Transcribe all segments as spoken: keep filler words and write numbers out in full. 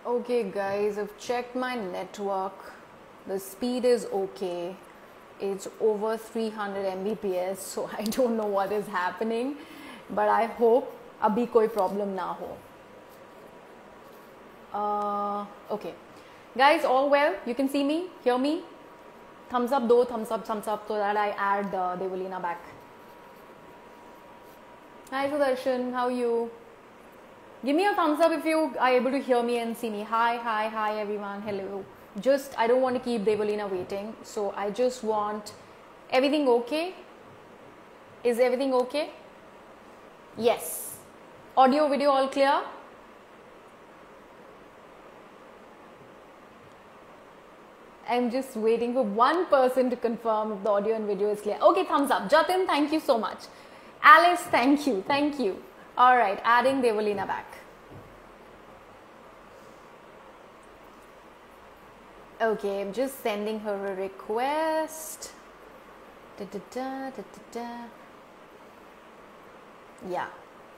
Okay guys, I've checked my network. The speed is okay. It's over three hundred megabits per second, so I don't know what is happening, but I hope abhi koi problem na ho. Uh, okay. Guys, all well? You can see me? Hear me? Thumbs up, do thumbs up, thumbs up, so that I add uh, Devolina back. Hi Sudarshan, how are you? Give me a thumbs up if you are able to hear me and see me. Hi, hi, hi everyone, hello. Just, I don't want to keep Devolina waiting, so I just want, everything okay? Is everything okay? Yes. Audio, video all clear? I'm just waiting for one person to confirm if the audio and video is clear. Okay, thumbs up. Jatin, thank you so much. Alice, thank you, thank you. All right, adding Devolina back. Okay, I'm just sending her a request. Da, da, da, da, da, da. Yeah.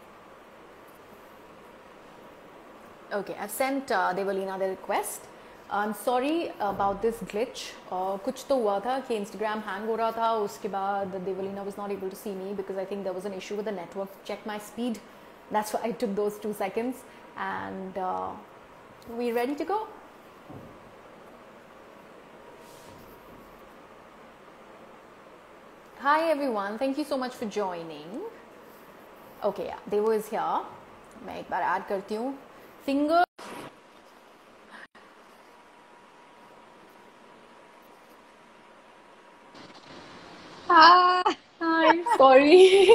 Okay, I've sent uh, Devolina the request. I'm sorry about this glitch. Uh, कुछ तो हुआ था कि Instagram hang हो रहा था, उसके बाद Devolina was not able to see me because I think there was an issue with the network. Check my speed. That's why I took those two seconds. And uh, we ready to go? Hi everyone, thank you so much for joining. Okay, yeah, Devo is here. मैं एक बार add करती हूँ. Finger. Hi. Hi, sorry.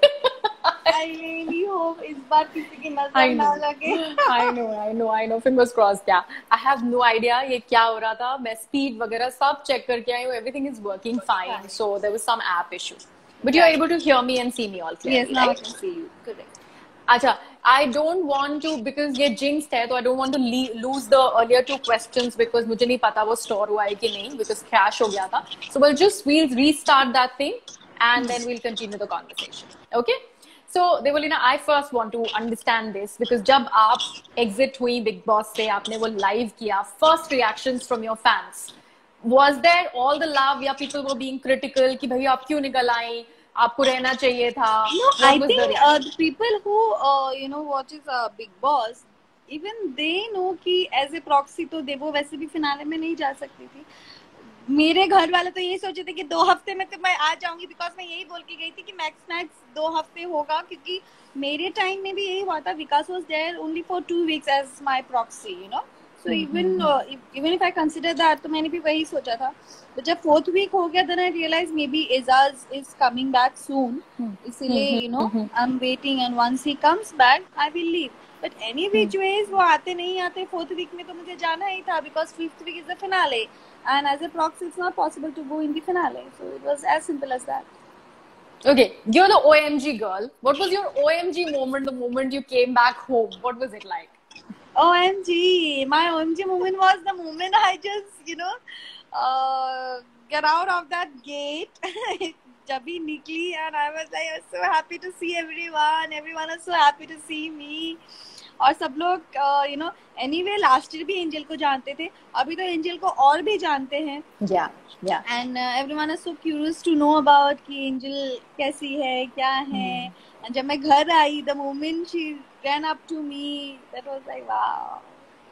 I really hope इस बार किसी की नजर ना लगे. I know, I know, I know. Fingers crossed. Yeah, I have no idea ये क्या हो रहा था. मैं speed वगैरह सब check करके आई हूँ. Everything is working fine. So there was some app issue. But you're able to hear me and see me all clearly, Yes, now right? I can see you. Correct. अच्छा, I don't want to because ये jinxed है, तो I don't want to lose the earlier two questions because मुझे नहीं पता वो store हुआ है कि नहीं because crash हो गया था. So we'll just we'll restart that thing and then we'll continue the conversation. Okay? So Devolina, I first want to understand this because जब आप exit हुई Big Boss से, आपने वो live किया, first reactions from your fans. Was there all the love या people were being critical कि भाई आप क्यों निकल आई? आपको रहना चाहिए था. No, What I was think the uh, the people who uh, you know watches uh, Big Boss, even they know कि as a proxy तो देवो वैसे भी फिनाले में नहीं जा सकती थी. मेरे घर वाले तो यही सोचे थे कि दो हफ्ते में तो मैं आ जाऊंगी बिकॉज मैं यही बोल के गई थी कि मैक्स मैक्स दो हफ्ते होगा क्योंकि मेरे टाइम में भी यही हुआ था. Vikas was there only for two weeks as my proxy, you know. So even even if I consider that, तो मैंने भी वही सोचा था. तो जब फोर्थ वीक हो गया then I realise maybe Aijaz is coming back soon, इसलिए you know I am waiting and once he comes back I will leave. But any which ways वो आते नहीं आते फोर्थ वीक में तो मुझे जाना ही था because fifth week is the finale. And as a proxy, it's not possible to go in the finale. So it was as simple as that. Okay, you're the O M G girl. What was your O M G moment the moment you came back home? What was it like? O M G! My O M G moment was the moment I just, you know, uh, get out of that gate. Jab bhi nikli and I was like, I was so happy to see everyone. Everyone was so happy to see me. और सब लोग you know anyway last year भी Angel को जानते थे, अभी तो angel को और भी जानते हैं. Yeah yeah and everyone is so curious to know about कि एंजल कैसी है, क्या है. एंड जब मैं घर आई, the moment she ran up to me, that was like wow.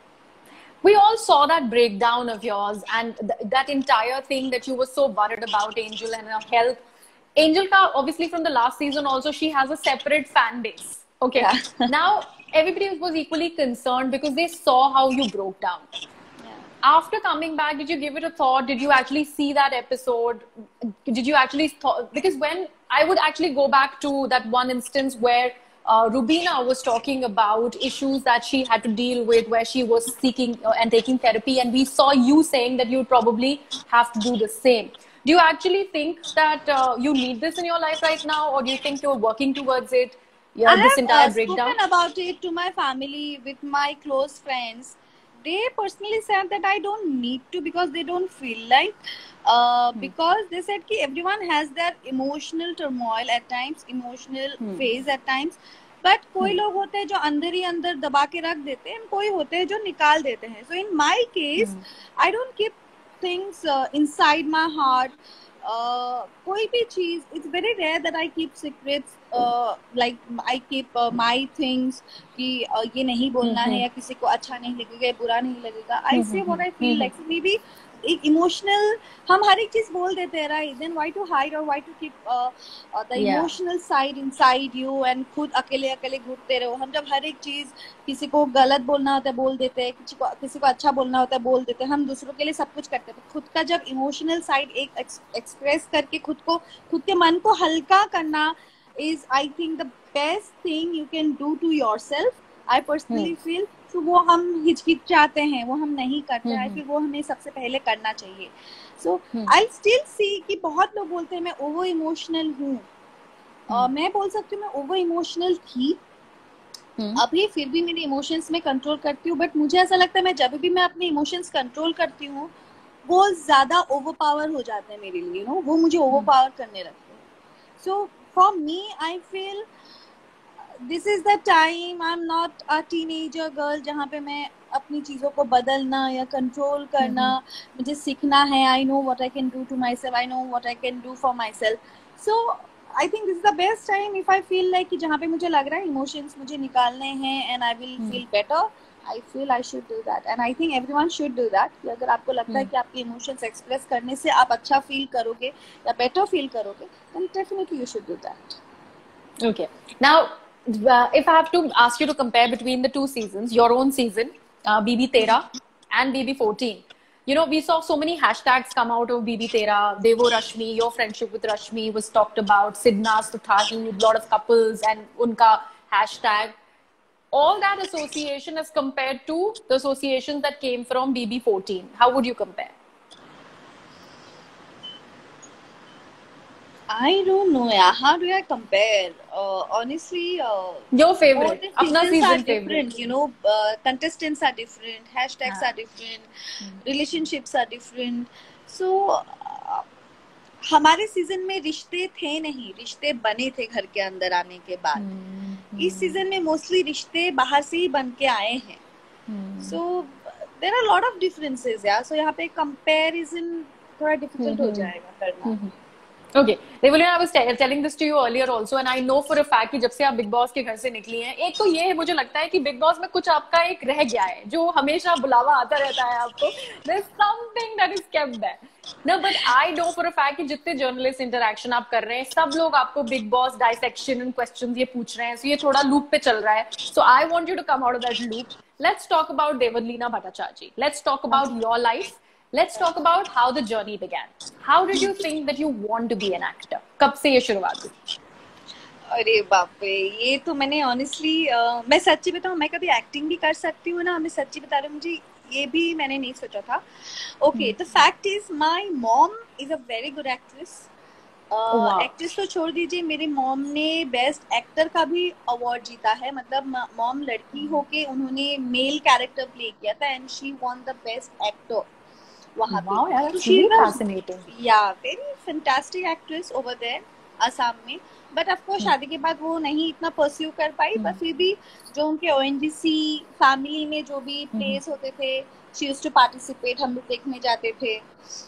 We all saw that breakdown of yours and th- that entire thing that you were so worried about Angel and her health. Angel ka obviously from the last season also she has a separate fan base. Okay. Yeah. Now everybody was equally concerned because they saw how you broke down. Yeah. After coming back, did you give it a thought? Did you actually see that episode? Did you actually thought, because when I would actually go back to that one instance where uh, Rubina was talking about issues that she had to deal with, where she was seeking uh, and taking therapy, and we saw you saying that you probably have to do the same. Do you actually think that uh, you need this in your life right now, or do you think you're working towards it? Yeah, I this have entire uh, breakdown. spoken about it to my family, with my close friends. They personally said that I don't need to because they don't feel like. Uh, hmm. Because they said that everyone has their emotional turmoil at times, emotional hmm. phase at times. But कोई लोग होते हैं जो अंदर ही अंदर दबा के रख देते हैं, कोई होते हैं जो निकाल देते हैं. So in my case I don't keep things inside my heart. कोई भी चीज, it's very rare that I keep secrets, like I keep my things कि uh, ये नहीं बोलना है या किसी को अच्छा नहीं लगेगा, बुरा नहीं लगेगा. I say what I feel like. Maybe एक इमोशनल, हम हर एक चीज बोल देते हैं, right? Then why to hide और why to keep the emotional side inside you and खुद अकेले अकेले घूमते रहो. हम जब हर एक चीज, किसी को गलत बोलना होता है बोल देते हैं, किसी को किसी को अच्छा बोलना होता है बोल देते हैं. हम दूसरों के लिए सब कुछ करते हैं. खुद का जब इमोशनल साइड एक एक्सप्रेस करके खुद को, खुद के मन को हल्का करना is I think the best thing you can do to yourself. I personally feel. तो वो हम हिचकिचाते हैं, वो हम नहीं करते. आई फील वो हमें सबसे पहले करना चाहिए. सो आई स्टिल सी कि बहुत लोग बोलते हैं मैं ओवर इमोशनल हूँ. uh, मैं बोल सकती हूँ मैं ओवर इमोशनल थी. hmm. अभी फिर भी मेरे इमोशंस में कंट्रोल करती हूँ. बट मुझे ऐसा लगता है मैं जब भी मैं अपने इमोशंस कंट्रोल करती हूँ वो ज्यादा ओवर पावर हो जाते हैं मेरे लिए. नो, वो मुझे ओवर पावर करने लगते हैं. So for me I feel this is the time. I am not a teenager girl जहाँ पे मैं अपनी चीजों को बदलना या कंट्रोल करना. mm-hmm. मुझे सीखना है. I know what I can do to myself. I know what I can do for myself. So I think this is the best time if I feel like कि जहाँ पे मुझे लग रहा है इमोशंस मुझे निकालने हैं and I will feel better. I feel I should do that and I think everyone should do that. अगर आपको लगता mm-hmm. है कि आपके इमोशंस एक्सप्रेस करने से आप अच्छा फील करोगे या बेटर फील करोगे, then definitely you should do that. Okay, now Uh, if I have to ask you to compare between the two seasons, your own season, uh, B B thirteen and B B fourteen, you know, we saw so many hashtags come out of B B thirteen. Devo Rashmi, your friendship with Rashmi was talked about. Sidnas Tuthahi, a lot of couples and unka hashtag. All that association as compared to the associations that came from B B fourteen. How would you compare? I don't know. Yeah, how do I compare? Uh, honestly, uh, your favorite, apna season favorite. You know, uh, contestants are different, hashtags ah. are different, hmm. relationships are different. So, uh, हमारे season में रिश्ते थे नहीं, रिश्ते बने थे घर के अंदर आने के बाद. hmm. इस सीजन में मोस्टली रिश्ते बाहर से ही बन के आए हैं. so there are a lot of differences. Yeah, so यहाँ पे comparison थोड़ा difficult हो जाएगा करना. Okay, Devolina, I was telling this to you earlier also, and I know for a fact कि जब से आप बिग बॉस के घर से निकली हैं, एक तो ये है, मुझे लगता है कि बिग बॉस में कुछ आपका एक रह गया है जो हमेशा बुलावा आता रहता है आपको. There's something that is kept there. No, but I know for a fact कि जितने जर्नलिस्ट इंटरेक्शन आप कर रहे हैं, सब लोग आपको Bigg Boss dissection and questions ये पूछ रहे हैं. So ये थोड़ा लूप पे चल रहा है. So I want you to come out of that loop. Let's talk about Devolina Bhattacharjee. Let's talk about your life. Let's talk about how the journey began. How did you think that you want to be an actor? कब से ये शुरुआत हुई? अरे बाप रे, ये तो मैंने ऑनेस्टली uh, मैं सच्ची बताऊं, मैं कभी एक्टिंग भी कर सकती हूँ ना, मैं सच्ची बता रही हूँ, मुझे ये भी मैंने नहीं सोचा था. Okay, the fact is my mom is a very good actress. Actress तो छोड़ दीजिए, मेरी मॉम ने बेस्ट एक्टर का भी अवार्ड जीता है. मतलब मॉम लड़की होके उन्होंने मेल कैरेक्टर प्ले किया था and she won the best actor वहाँ पे. wow, yeah, that's really fascinating. Yeah, very fantastic actress over there, Assam में. बट ऑफ कोर्स शादी के बाद वो नहीं इतना परस्यू कर पाई. पर फिर भी जो उनके O N G C family में जो भी प्लेस होते थे, she used to participate, हम लोग देखने जाते थे.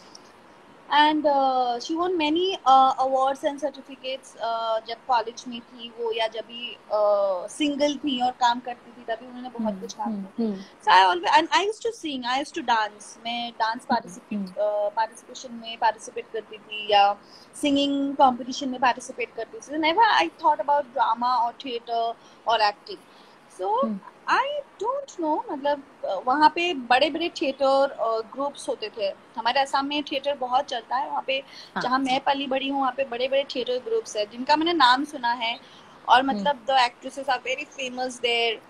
And she won many awards and certificates. जब कॉलेज में थी वो, या जब भी सिंगल uh, थी और काम करती थी, तभी उन्होंने बहुत hmm. कुछ काम किया. So I always and I used to sing, I used to dance. मैं डांस पार्टिसिपेट पार्टिसिपेशन में पार्टिसिपेट करती थी या सिंगिंग कंपटीशन में पार्टिसिपेट करती थी. Never I thought about drama और थिएटर और acting. So I don't know, मतलब वहाँ पे बड़े बड़े थिएटर ग्रुप्स होते थे. हमारे असम में थिएटर बहुत चलता है वहाँ पे. हाँ. जहाँ मैं पली बड़ी हूँ वहाँ पे बड़े बड़े थिएटर ग्रुप्स है जिनका मैंने नाम सुना है. और मतलब the actresses are very famous there.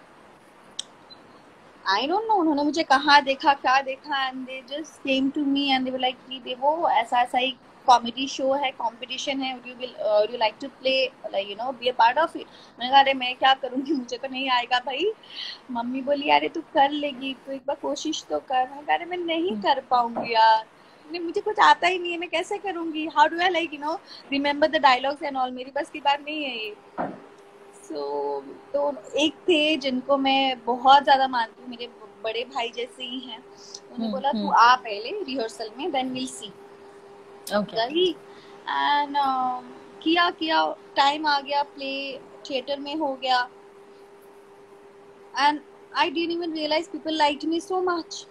I don't know उन्होंने मुझे कहाँ देखा, क्या देखा, and they just came to me and they were like कि देवो ऐसा ऐसा ही कॉमेडी शो है, कंपटीशन है, you will you like to play, like you know be a part of it. मैंने कहा अरे मैं क्या करूंगी, मुझे तो नहीं आएगा भाई. मम्मी बोली अरे तू कर लेगी, तू एक बार कोशिश तो कर. मैं कहा अरे मैं नहीं कर पाऊंगी यार, नहीं मुझे कुछ आता ही नहीं है, मैं कैसे करूंगी. How do I like you know remember the dialogues and all. मेरी बस की बात नहीं है ये. सो तो एक थे जिनको मैं बहुत ज्यादा मानती हूँ, मेरे बड़े भाई जैसे ही हैं, उन्होंने हम्म, बोला तू हम्म, आ पहले रिहर्सल में, देन विल सी। ओके, गई एंड किया किया टाइम आ गया, प्ले थिएटर में हो गया, and I didn't even realise people liked me so much.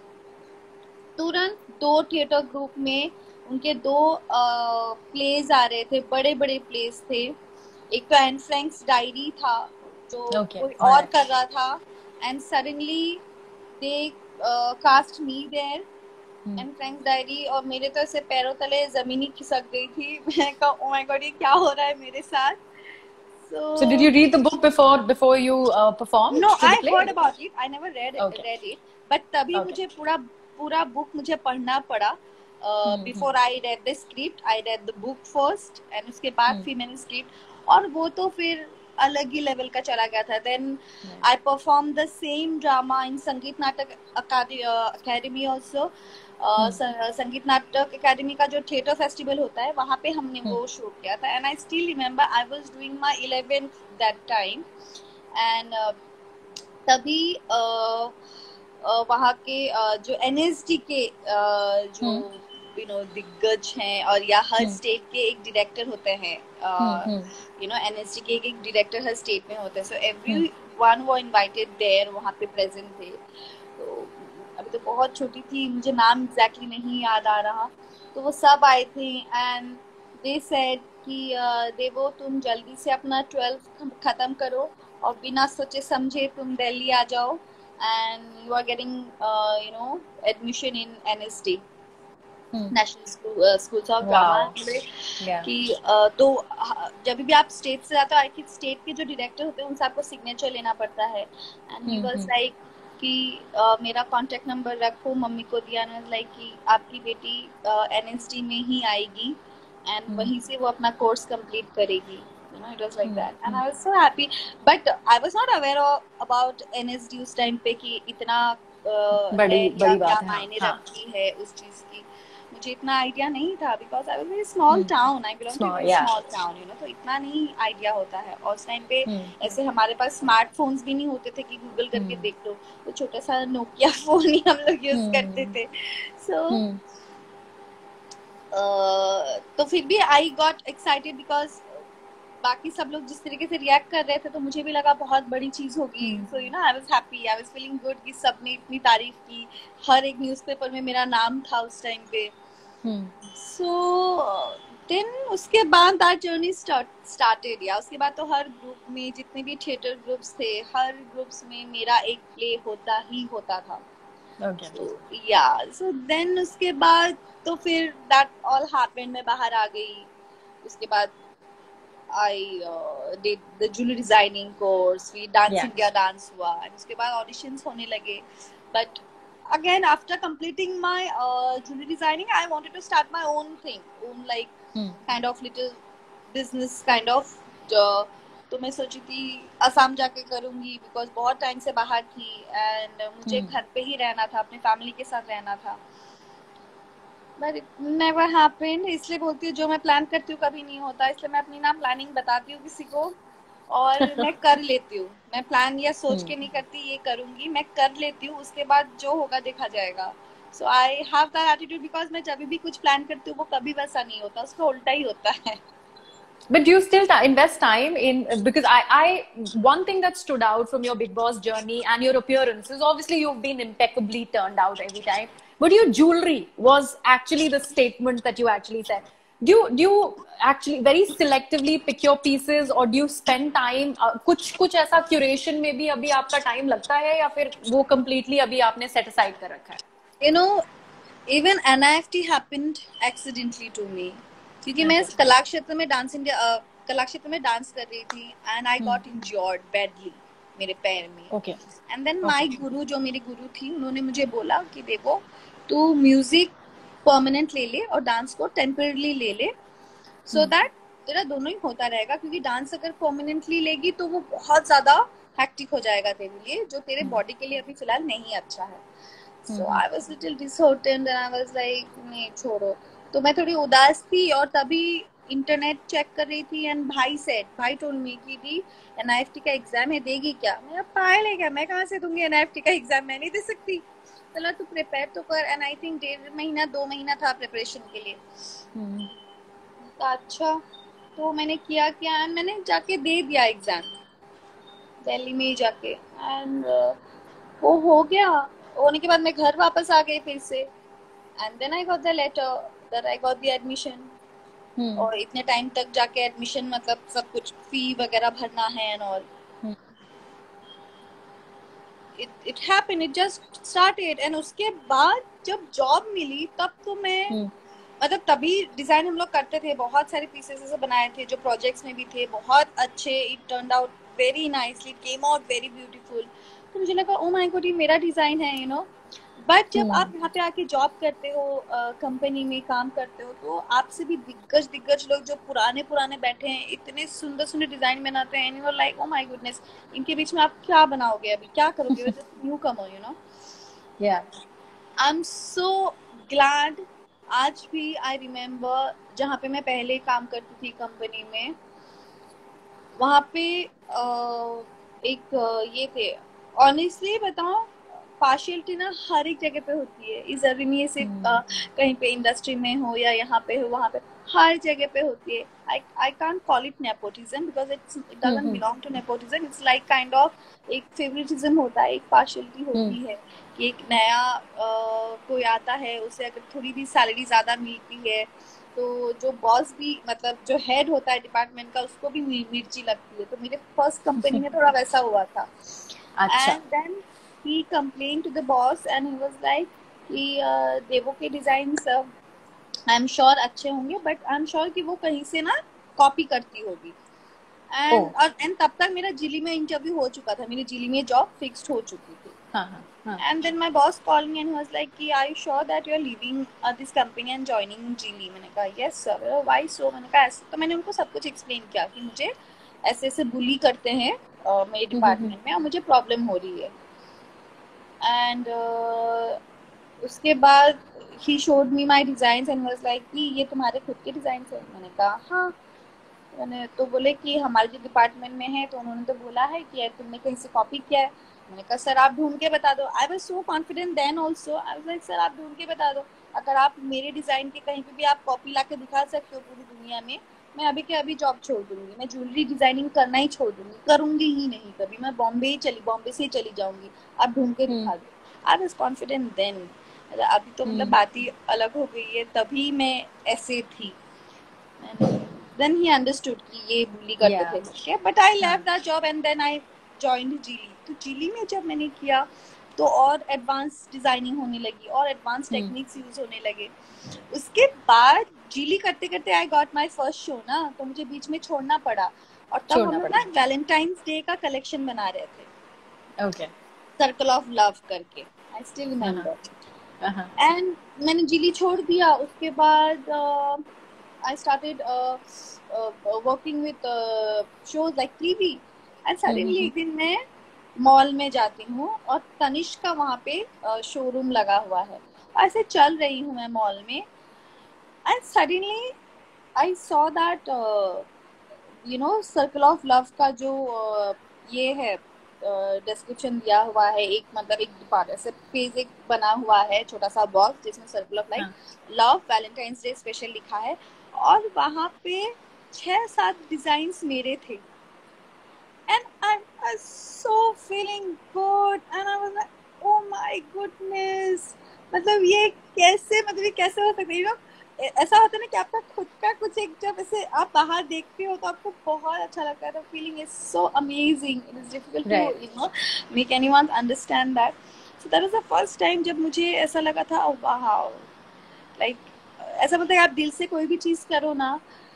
तुरंत दो थिएटर ग्रुप में उनके दो प्लेज आ रहे थे, बड़े बड़े प्लेज थे। एक तो एन फ्रैंक्स डायरी था जो ओके, कोई और ऑलराइट, कर रहा था, and suddenly they cast me there, Anne Frank's diary, और मेरे तो ऐसे पैरों तले जमीन ही खिसक गई थी। मैं कहा ओ माय गॉड, ये क्या हो रहा है मेरे साथ। so did so you read the book before before you uh, performed no, to the I play? Heard about it, I never read Okay, read it, but तभी okay, मुझे पूरा पूरा बुक मुझे पढ़ना पड़ा। hmm, hmm, before I read the script, I read the book first, and उसके बाद hmm, फिर मैंने स्क्रिप्ट, और वो तो फिर अलग ही लेवल का चला गया था। Then right, I perform the same drama in Sangeet Natak academy also. hmm, संगीत नाटक अकादमी का जो थिएटर फेस्टिवल होता है, वहाँ पे हमने hmm, वो शूट किया था, and I still remember I was doing my eleventh that time, and तभी uh, uh, वहाँ के uh, जो एन एस डी के uh, जो hmm, यू नो दिग्गज हैं, और या हर hmm, स्टेट के एक डायरेक्टर होते हैं, hmm, hmm, you know N S D के एक एक डायरेक्टर हर स्टेट में होते हैं, सो hmm, एवरी वन वो इनवाइटेड देयर, वहाँ पे प्रेजेंट थे। तो अभी तो बहुत छोटी थी, मुझे नाम एग्जैक्टली नहीं याद आ रहा, तो वो सब आए थे, एंड दे सेड कि देवो तुम जल्दी से अपना ट्वेल्थ खत्म करो और बिना सोचे समझे तुम दिल्ली आ जाओ, and you are getting you know admission in N S D, hmm, national schools of drama. wow, yeah, कि uh, तो uh, जब भी आप स्टेट से जाते हो, आई थिंक स्टेट के जो डायरेक्टर होते हैं उनसे आपको सिग्नेचर लेना पड़ता है, and he hmm, was hmm, like कि uh, मेरा कांटेक्ट नंबर रखो, मम्मी को दिया, एंड लाइक कि आपकी बेटी एन एस डी में ही आएगी, एंड hmm, वहीं से वो अपना कोर्स कंप्लीट करेगी, you know, it was like hmm, that, and hmm, I was so happy, but I was not aware of, about N S D उस टाइम पे कि इतना uh, है बड़ी या बड़ी क्या बात है, हाँ, मायने हाँ, रखती है उस चीज की, मुझे इतना आइडिया नहीं था, because I was very small hmm, town, I belong to small, very yeah, small town, you know, तो इतना नहीं आइडिया होता है, और उस टाइम पे hmm, ऐसे हमारे पास स्मार्टफोन्स भी नहीं होते थे कि गूगल करके hmm, देख लो, तो छोटा सा नोकिया फोन ही हम लोग यूज करते hmm, थे। सो hmm, uh, तो फिर भी आई गॉट एक्साइटेड, बिकॉज बाकी सब लोग जिस तरीके से रिएक्ट कर रहे थे, तो मुझे भी लगा बहुत बड़ी चीज होगी, hmm, so you know I was happy, I was feeling good कि सबने इतनी तारीफ की, हर एक न्यूज़पेपर में मेरा नाम था उस टाइम पे। hmm, सो देन उसके बाद दैट जर्नी स्टार्टेड, या उसके बाद तो हर ग्रुप में जितने भी थिएटर ग्रुप्स थे, हर ग्रुप्स में मेरा एक प्ले होता ही होता था। okay, So, yeah, so then उसके बाद तो फिर that all happened, मैं बाहर आ गई, उसके बाद I uh, did the jewelry designing course, we Dance yeah, India dance हुआ, and उसके बाद auditions होने लगे, but again after completing my uh, jewelry designing, I wanted to start my own thing, own like hmm, kind of little business kind of, uh, तो मैं सोची थी असम जाके करूंगी, बिकॉज बहुत टाइम से बाहर थी, एंड मुझे hmm, घर पे ही रहना था, अपने फैमिली के साथ रहना था, बट इट नेवर हैपेंड। इसलिए बोलती हूँ जो मैं प्लान करती हूँ कभी नहीं होता, इसलिए मैं अपनी ना प्लानिंग बताती हूँ किसी को, और मैं कर लेती हूँ, मैं प्लान या सोच के hmm. नहीं करती ये करूंगी, मैं कर लेती हूँ, उसके बाद जो होगा देखा जाएगा। So I have that attitude, because मैं जब भी कुछ प्लान करती हूँ वो कभी वैसा नहीं होता, उसका उल्टा ही होता है। But do you still t- invest time in, because I, I, one thing that stood out from your Big Boss journey and your appearances, obviously you've been impeccably turned out every time, but your jewelry was actually the statement that you actually said. Do you, do you actually very selectively pick your pieces, or do you spend time, uh, कुछ कुछ ऐसा curation में भी अभी आपका time लगता है, या फिर वो completely अभी आपने set aside कर रखा है? You know, even N I F T happened accidentally to me, क्योंकि मैं Okay. कला क्षेत्र में डांस इंडिया कला क्षेत्र में डांस कर रही थी, and I Hmm. Got injured badly मेरे पैर में, Okay. And then Okay. My guru, जो मेरी गुरु थी, उन्होंने मुझे बोला कि देखो तू म्यूजिक परमानेंट ले ले और डांस को टेम्पररी ले ले, सो Hmm. दैट तेरा दोनों ही होता रहेगा, क्योंकि डांस अगर परमानेंटली लेगी तो वो बहुत ज्यादा हैक्टिक हो जाएगा तेरे लिए, जो तेरे बॉडी के लिए अभी फिलहाल नहीं अच्छा है। So I was little disheartened, and I was like नहीं छोड़ो, तो मैं थोड़ी उदास थी, और तभी इंटरनेट चेक कर रही थी एंड भाई सेड भाई टोल्ड मी कि दी एनआईएफटी का एग्जाम है, देगी क्या? मैं पागल है क्या, मैं कहाँ से दूंगी एनआईएफटी का एग्जाम, मैं नहीं दे सकती। चलो तू प्रिपेयर तो कर। एंड आई थिंक डेढ़ महीना दो महीना था प्रिपरेशन के लिए। हम्म। तो अच्छा, तो मैंने किया क्या, मैंने जाके दे दिया एग्जाम दिल्ली में ही जाके। एंड uh, वो हो गया। होने के बाद मैं घर वापस आ गई फिर से। And then I got the letter that I got the admission. और इतने टाइम तक जाके एडमिशन मतलब सब कुछ फी वगैरह भरना है and all. It it happened, it just started. And उसके बाद जब जॉब मिली तब तो मैं मतलब तभी डिजाइन हम लोग करते थे, बहुत सारे पीसेस ऐसे बनाए थे जो प्रोजेक्ट्स में भी थे, बहुत अच्छे। It turned out very nicely, came out very beautiful. तो मुझे लगा ओ माय गॉड ये मेरा डिजाइन है, यू नो। बट जब आप यहाँ पे आके जॉब करते हो, कंपनी uh, में काम करते हो, तो आपसे भी दिग्गज दिग्गज लोग जो पुराने पुराने बैठे हैं इतने सुंदर सुंदर डिजाइन बनाते हैं, and you are like oh my goodness, इनके बीच में आप क्या बनाओगे, अभी क्या करोगे, just newcomer, you know. Yeah I am so glad. आज भी आई रिमेम्बर जहाँ पे मैं पहले काम करती थी कंपनी में, वहाँ पे uh, एक uh, ये थे। ऑनेस्टली बताऊं, पार्शियलिटी ना हर एक जगह पे होती है। इस जरूरी नहीं है सिर्फ uh, कहीं पे इंडस्ट्री में हो या यहाँ पे हो, वहाँ पे हर जगह पे होती है। I I can't call it nepotism because it's it doesn't belong to nepotism. It's like kind of एक फेवरेटिज्म होता है, एक पार्शियलिटी होती है कि एक नया uh, कोई आता है, उसे अगर थोड़ी भी सैलरी ज्यादा मिलती है तो जो बॉस भी मतलब जो हेड होता है डिपार्टमेंट का, उसको भी मिर्ची लगती है। तो मेरे फर्स्ट कंपनी में थोड़ा वैसा हुआ था। And then he complained to the boss and he was like कि uh, देवो के डिजाइन्स आई एम श्योर अच्छे होंगे, बट आई एम श्योर कि वो कहीं से ना कॉपी करती होगी। And oh. और एंड तब तक मेरा जिली में इंटरव्यू हो चुका था, मेरी जिली में जॉब फिक्स्ड हो चुकी थी। And then my boss called me and was like कि are you sure that you are leaving this company and joining Geely? मैंने कहा यस सर। Why so? मैंने कहा ऐसे। तो मैंने उनको सब कुछ एक्सप्लेन किया कि मुझे ऐसे ऐसे बुली करते हैं uh, मेरे डिपार्टमेंट में और मुझे प्रॉब्लम हो रही है। एंड uh, उसके बाद ही showed me my design and was like कि ये तुम्हारे खुद के डिजाइन है? मैंने कहा हाँ। मैंने तो बोले कि हमारे जो डिपार्टमेंट में है तो उन्होंने तो बोला है कि यार तुमने कहीं से कॉपी किया है। मैंने कहा सर आप ढूंढ के बता दो। I was so confident then also. I was like sir आप ढूंढ के बता दो, अगर आप मेरे डिजाइन के कहीं पे भी आप कॉपी ला के दिखा सकते हो पूरी दुनिया में, मैं अभी के अभी जॉब छोड़ दूंगी, मैं ज्वेलरी डिजाइनिंग करना ही छोड़ दूंगी, करूंगी ही नहीं कभी, मैं बॉम्बे ही चली बॉम्बे से ही चली जाऊंगी, आप ढूंढ के दिखा दो। I was confident then. अभी तो मतलब बात ही अलग हो गई है, तभी मैं ऐसे थी। Then he understood कि ये bully करते थे मुझे, but I left that job and then I joined Geely। तो Geely में जब मैंने किया तो और एडवांस डिजाइनिंग होने लगी और एडवांस टेक्निक्स यूज होने लगे। उसके बाद Geely करते करते I got my first show ना, तो मुझे बीच में छोड़ना पड़ा। और तब हम लोग ना वैलेंटाइंस डे का कलेक्शन बना रहे थे, ओके, सर्कल ऑफ लव करके। I still remember। एंड मैंने Geely छोड़ दिया। उसके बाद uh, I started uh, uh, working with uh, shows like T V and suddenly एक दिन मैं मॉल में जाती हूँ और तनिष्क का वहाँ पे शोरूम uh, लगा हुआ है। ऐसे चल रही हूँ मैं मॉल में and suddenly I saw that uh, you know circle of love का जो uh, ये है डिस्क्रिप्शन uh, दिया हुआ है, एक मतलब एक डिपार्ट ऐसे पेज एक बना हुआ है, छोटा सा बॉक्स जिसमें circle of life love Valentine's Day special लिखा है और वहाँ पे छह सात डिजाइन्स मेरे थे। And I was so feeling good and I was like oh my goodness, मतलब ये कैसे मतलब ये कैसे हो सकता है, यू नो। ऐसा होता है ना कि आपका खुद का कुछ एक जब ऐसे आप बाहर देखते हो तो आपको बहुत अच्छा लगता है। The feeling is so amazing, it is difficult to you know make anyone understand that. So that was the first time जब मुझे ऐसा लगा था ओह वाओ, लाइक ऐसा मतलब आप दिल से कोई भी चीज करो ना,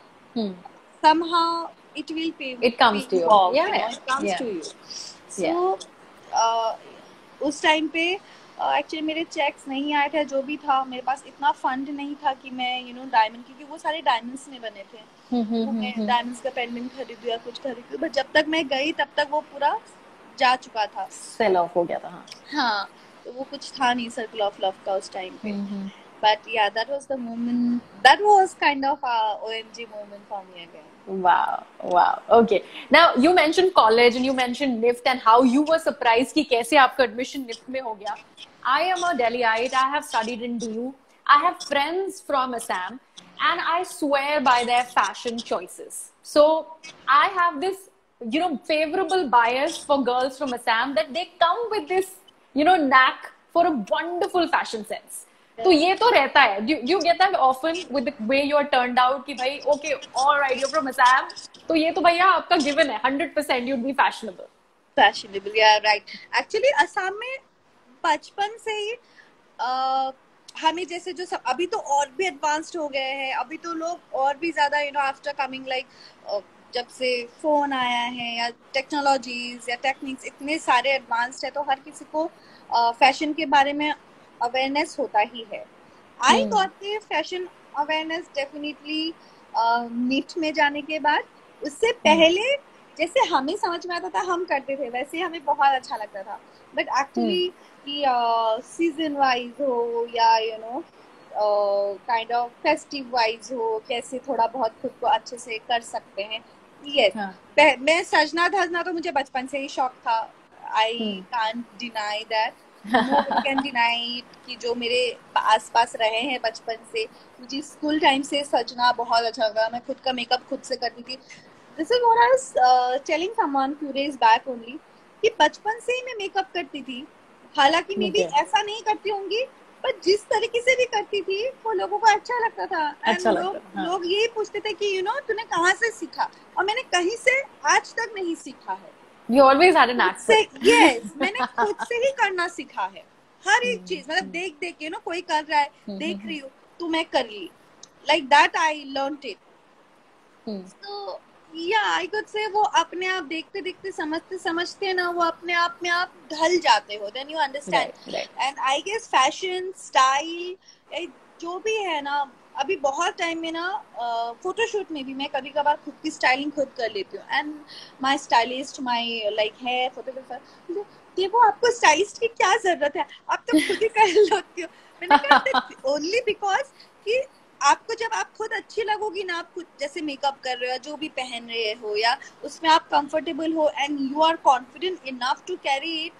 somehow it will pay, it comes to you, off, yeah, you know, yeah, it comes yeah. to you। So yeah. uh, उस टाइम पे एक्चुअली uh, मेरे चेक्स नहीं आए थे, जो भी था मेरे पास इतना फंड नहीं था कि मैं यू नो डायमंड, क्योंकि वो सारे डायमंड्स में बने थे, वो मैं डायमंड्स का पेंडेंट खरीदूं या कुछ खरीदूं, बट जब तक मैं गई तब तक वो पूरा जा चुका था, सेल ऑफ हो गया था। हाँ हाँ, तो वो कुछ था नहीं सर्कल ऑफ लव का उस टाइम पे। but yeah, that was the moment. That was kind of a O M G moment for me again. Wow, wow. Okay. Now you mentioned college and you mentioned N I F T and how you were surprised कि कैसे आपका admission N I F T में हो गया. I am a Delhiite. I have studied in D U. I have friends from Assam, and I swear by their fashion choices. So I have this, you know, favorable bias for girls from Assam that they come with this, you know, knack for a wonderful fashion sense. तो ये तो रहता है. Do you get that often with the way you are turned out कि भाई okay, all right, you're from Assam, तो ये तो भैया आपका given है, one hundred percent you'd be fashionable. Fashionable, yeah, right. Actually, Assam में बचपन से ही uh, हमें जैसे जो सब अभी तो और भी एडवांस्ड हो गए हैं. अभी तो लोग और भी ज्यादा you know after coming like जब से फोन आया है या टेक्नोलॉजीज या टेक्निक्स इतने सारे एडवांस्ड है तो हर किसी को फैशन uh, के बारे में अवेयरनेस होता ही है. I got the fashion awareness definitely नीट में जाने के बाद. उससे पहले जैसे हमें समझ में आता था हम करते थे वैसे हमें बहुत अच्छा लगता था. बट एक्चुअली कि सीजन वाइज हो या you know kind of festive wise हो कैसे थोड़ा बहुत खुद को अच्छे से कर सकते हैं. Yes yes. हाँ. मैं सजना धजना तो मुझे बचपन से ही शौक था. I can't deny that. No can deny कि जो मेरे आसपास रहे हैं बचपन से मुझे स्कूल टाइम से सजना बहुत अच्छा लगा. मैं खुद का मेकअप खुद से करती थी. This is what I was telling someone few days back only कि बचपन से ही मैं मेकअप करती थी. हालांकि मैं भी ऐसा नहीं करती होंगी पर जिस तरीके से भी करती थी वो लोगों को अच्छा लगता था. अच्छा लोग लगता, हाँ. लोग यही पूछते थे कि यू नो तूने कहाँ से सीखा. और मैंने कहीं से आज तक नहीं सीखा है. You always had a knack for it. Yes, मैंने खुद से ही करना सीखा है हर एक चीज. मतलब देख देख के नो कोई कर रहा है देख रही हूँ तो मैं कर ली. Like that I learned it. So yeah, I could say वो अपने आप देखते देखते समझते समझते ना वो अपने आप में आप ढल जाते हो. Then you understand. Right, right. And I guess fashion, style, जो भी है ना अभी बहुत टाइम में ना फोटोशूट में भी मैं कभी कभार खुद की स्टाइलिंग खुद कर लेती हूँ. And my stylist my like hair photographer ये वो आपको स्टाइलिस्ट की क्या जरूरत है आप तो खुद ही कर लेती हो. मैंने कहा ओनली बिकॉज कि आपको जब आप खुद अच्छी लगोगी ना आप खुद जैसे मेकअप कर रहे हो जो भी पहन रहे हो या उसमें आप कंफर्टेबल हो and you are confident enough to carry it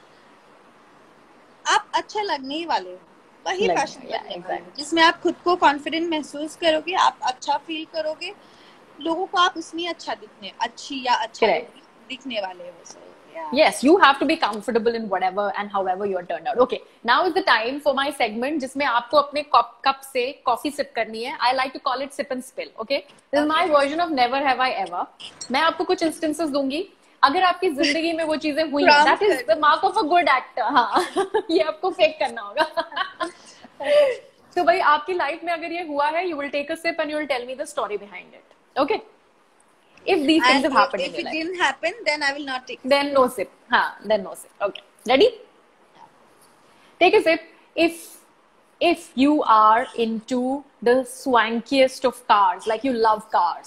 आप अच्छा लगने ही वाले हो. वही फैशन exactly. जिसमें आप खुद को कॉन्फिडेंट महसूस करोगे आप अच्छा फील करोगे लोगों को आप उसमें अच्छा दिखने अच्छी या अच्छा दिखने वाले हो. So, yeah. Yes, you have to be comfortable in whatever and however you're turned out. Okay, now is the time for my segment जिसमें आपको अपने कप कप से कॉफी सिप करनी है. I like to call it sip and spill. Okay, this is my version of never have I ever. मैं आपको कुछ instances दूंगी. अगर आपकी जिंदगी में वो चीजें हुई हैं, that is the mark of a good actor. हाँ, ये आपको फेक करना होगा. तो भाई आपकी लाइफ में अगर ये हुआ है, you will take a sip and you will tell me the story behind it. Okay? If these things and have happened if in your it life. didn't happen, then I will not take. Then no sip. हाँ, then no sip. Okay. Ready? Take a sip. If if you are into the swankiest of cars, like you love cars.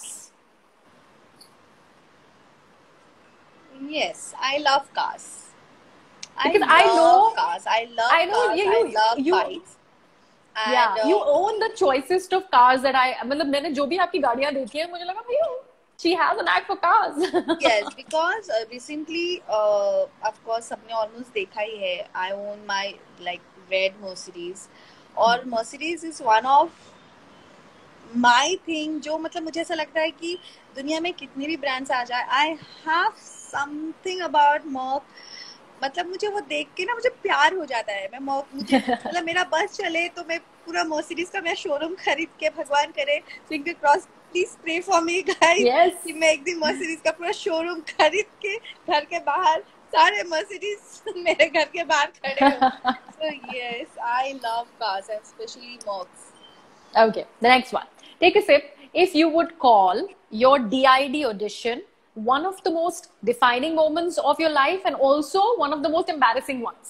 Yes, I love cars. Because I, I love know cars. I love I know cars. you, you, I love you, bikes. And, yeah, uh, you own the choicest of cars that I. मतलब मैंने जो भी आपकी गाड़ियाँ देखी है, मुझे लगा भाई, she has a knack for cars. Yes, because uh, recently, uh, of course, सबने almost देखा ही है. I own my like red Mercedes, और Mercedes is one of my thing जो मतलब मुझे ऐसा लगता है कि दुनिया में कितने भी ब्रांड्स आ जाए, I have something about Merc. मतलब मुझे वो देख के ना मुझे प्यार हो जाता है. मैं मुझे मतलब मेरा बस चले तो मैं पूरा मर्सिडीज का मैं शोरूम खरीद के भगवान करे finger cross please pray for me guys कि मैं एक दिन मर्सिडीज का पूरा शोरूम खरीद के घर के बाहर सारे मर्सिडीज मेरे घर के बाहर खड़े हो. So yes, I love cars and especially Mercs. Okay, the next one. Take a sip. If you would call your D I D audition one of the most defining moments of your life and also one of the most embarrassing ones.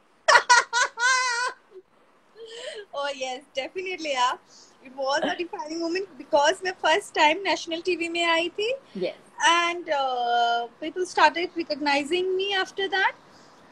Oh yes, definitely. Yeah, it was a defining moment because मैं first time national T V में आई थी. Yes. And uh, people started recognizing me after that.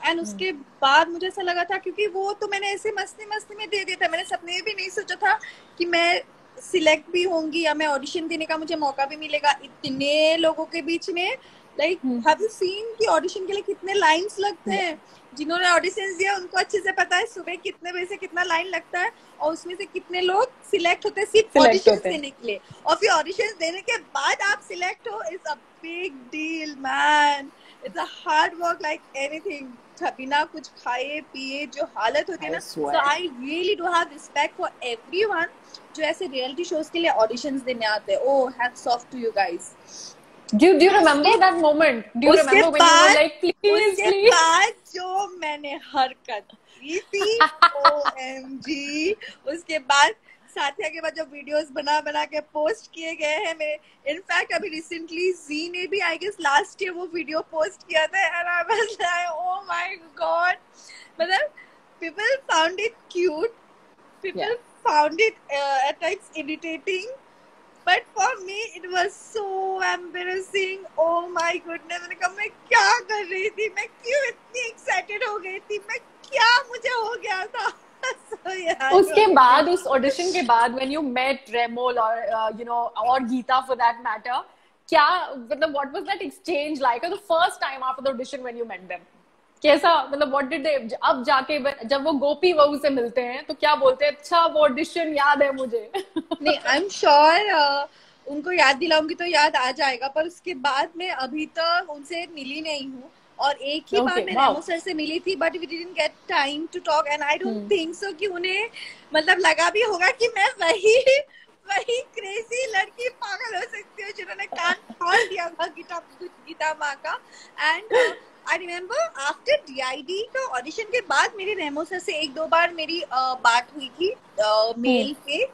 And उसके बाद मुझे ऐसा लगा था, क्योंकि वो तो मैंने ऐसे मस्ती मस्ती में दे दिया था, मैंने सपने में भी नहीं सोचा था कि मैं सिलेक्ट भी होंगी या मैं ऑडिशन देने का मुझे मौका भी मिलेगा इतने लोगों के बीच में। लाइक हैव यू सीन कि ऑडिशन के लिए कितने लाइंस लगते हैं? जिन्होंने ऑडिशन दिया उनको अच्छे से पता है सुबह कितने बजे से कितना लाइन लगता है, और उसमें से कितने लोग सिलेक्ट होते हैं सिर्फ ऑडिशन देने के लिए, और फिर ऑडिशन देने के बाद आप सिलेक्ट हो, it's a big deal man. It's a hard work like anything. बिना कुछ खाए पिए जो हालत होती है ना, so I really do have respect for everyone जो ऐसे रियलिटी शोज के लिए ऑडिशंस देने आते हैं। Oh hats off to you guys. Do, do you remember that moment? Do you remember when you were like, please, उसके please? बाद जो मैंने हरकत की थी, O M G, उसके बाद साथिया के बाद जो वीडियोस बना बना के पोस्ट किए गए हैं मेरे, इनफैक्ट अभी रिसेंटली जी ने भी आई गेस लास्ट ईयर वो वीडियो पोस्ट किया था, and I was like oh my god. मतलब people found it cute, people found it at times irritating, but for me it was so embarrassing. Oh my goodness, मैंने कहा मैं क्या कर रही थी, मैं क्यों इतनी एक्साइटेड हो गई थी, मैं क्या मुझे हो गया था। so, yeah, उसके बाद उस ऑडिशन के बाद when you met Remol or uh, you know or Geeta for that matter, क्या मतलब what was that exchange like? The first time after the audition when you met them, कैसा मतलब what did they, अब जाके जब वो गोपी बहू से मिलते हैं तो क्या बोलते हैं? अच्छा वो ऑडिशन याद है मुझे। नहीं आई एम श्योर उनको याद दिलाऊंगी तो याद आ जाएगा, पर उसके बाद मैं अभी तक उनसे मिली नहीं हूँ, और एक ही okay, बार मैं रेमो सर से मिली थी, but we didn't get time to talk, and I don't think so कि उन्हें मतलब लगा भी होगा कि मैं वही वही क्रेजी लड़की पागल हो सकती हूँ जिन्होंने कान फाड़ दिया था गीता गीता माँ का। And I remember after D I D का ऑडिशन के बाद मेरी रेमो सर से एक दो बार मेरी uh, बात हुई थी मेल uh, पे,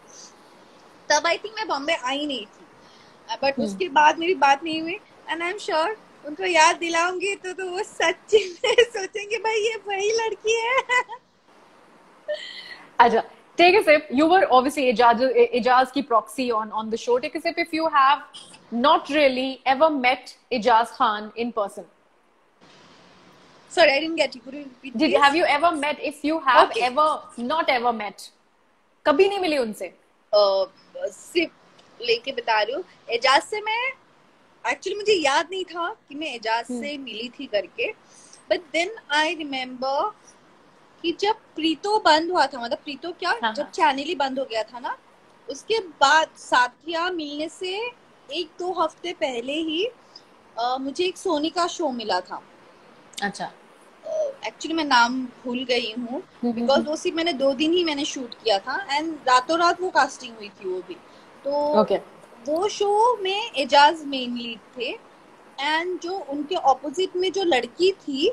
तब आई थिंक मैं बॉम्बे आई नहीं थी, बट hmm. उसके बाद मेरी बात नहीं हुई, एंड आई एम श्योर उनको याद दिलाऊंगी तो तो वो सच्ची में सोचेंगे भाई ये वही लड़की है। अच्छा, take a sip. You were obviously Ijaz, Ijaz की proxy on on the show. Take a sip if you have not really ever met Ijaz Khan in person. Sorry, I didn't get you. Could you repeat Did please? Have you ever met? If you have okay. ever not ever met, कभी नहीं मिली उनसे? uh, सिर्फ लेके बता रही हूँ, एजाज से मैं एक्चुअली मुझे याद नहीं था कि मैं एजाज hmm. से मिली थी करके, बट देन आई रिमेम्बर कि जब प्रीतो बंद हुआ था, मतलब प्रीतो क्या हाँ, जब चैनल ही बंद हो गया था ना, उसके बाद साथिया मिलने से एक दो हफ्ते पहले ही uh, मुझे एक सोनी का शो मिला था। अच्छा, एक्चुअली uh, मैं नाम भूल गई हूँ बिकॉज वो सिर्फ मैंने दो दिन ही मैंने शूट किया था, एंड रातों रात वो कास्टिंग हुई थी वो भी, तो okay. वो शो में एजाज मेन लीड थे, एंड जो उनके ऑपोजिट में जो लड़की थी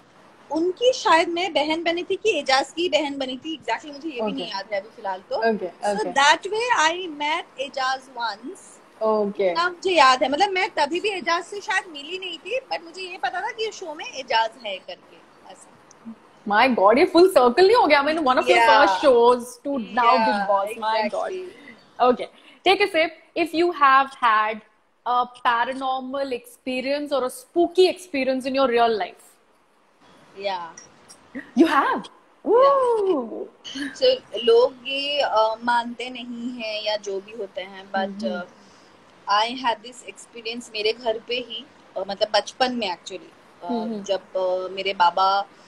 उनकी शायद मैं बहन बनी थी कि एजाज की बहन बनी थी, एग्जैक्टली मुझे ये okay. भी नहीं याद है अभी फिलहाल तो। So that way I met Ejaz once. Okay, ना मुझे याद है, मतलब मैं तभी भी एजाज से शायद मिली नहीं थी, बट मुझे ये पता था कि ये शो में एजाज है करके ऐसा। My God, ये full circle नहीं हो गया? I mean, one of yeah. your first shows to yeah, now Big Boss. My exactly. God. Okay, take a sip. If you have had a paranormal experience or a spooky experience in your real life. Yeah. You have? Ooh. Yeah. So लोग ये uh, मानते नहीं हैं या जो भी होते हैं, but uh, I had this experience मेरे घर पे ही, uh, मतलब बचपन में एक्चुअली uh, mm-hmm. जब uh, मेरे बाबा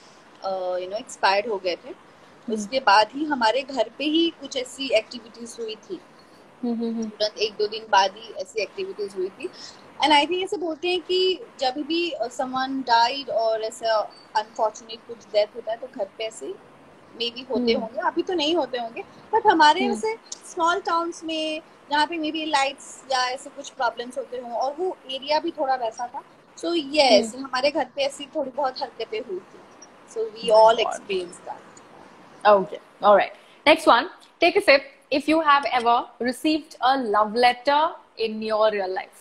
यू नो एक्सपायर्ड हो गए थे, mm-hmm. उसके बाद ही हमारे घर पे ही कुछ ऐसी एक्टिविटीज हुई थी, mm-hmm. तुरंत एक दो दिन बाद ही ऐसी एक्टिविटीज हुई थी। एंड आई थिंक ऐसे बोलते हैं कि जब भी समवन डाइड और ऐसा अनफॉर्चुनेट कुछ डेथ होता है तो घर पे ऐसे मे बी होते होंगे, अभी तो नहीं होते होंगे, बट हमारे वैसे स्मॉल टाउन्स में जहाँ पे मे बी लाइट्स या ऐसे कुछ प्रॉब्लम्स होते हों, और वो एरिया भी थोड़ा वैसा था, सो यस हमारे घर पे ऐसी थोड़ी बहुत हरकतें हुई थी, so we all experience that. Okay, alright, next one, take a sip. If you have ever received a love letter in your real life.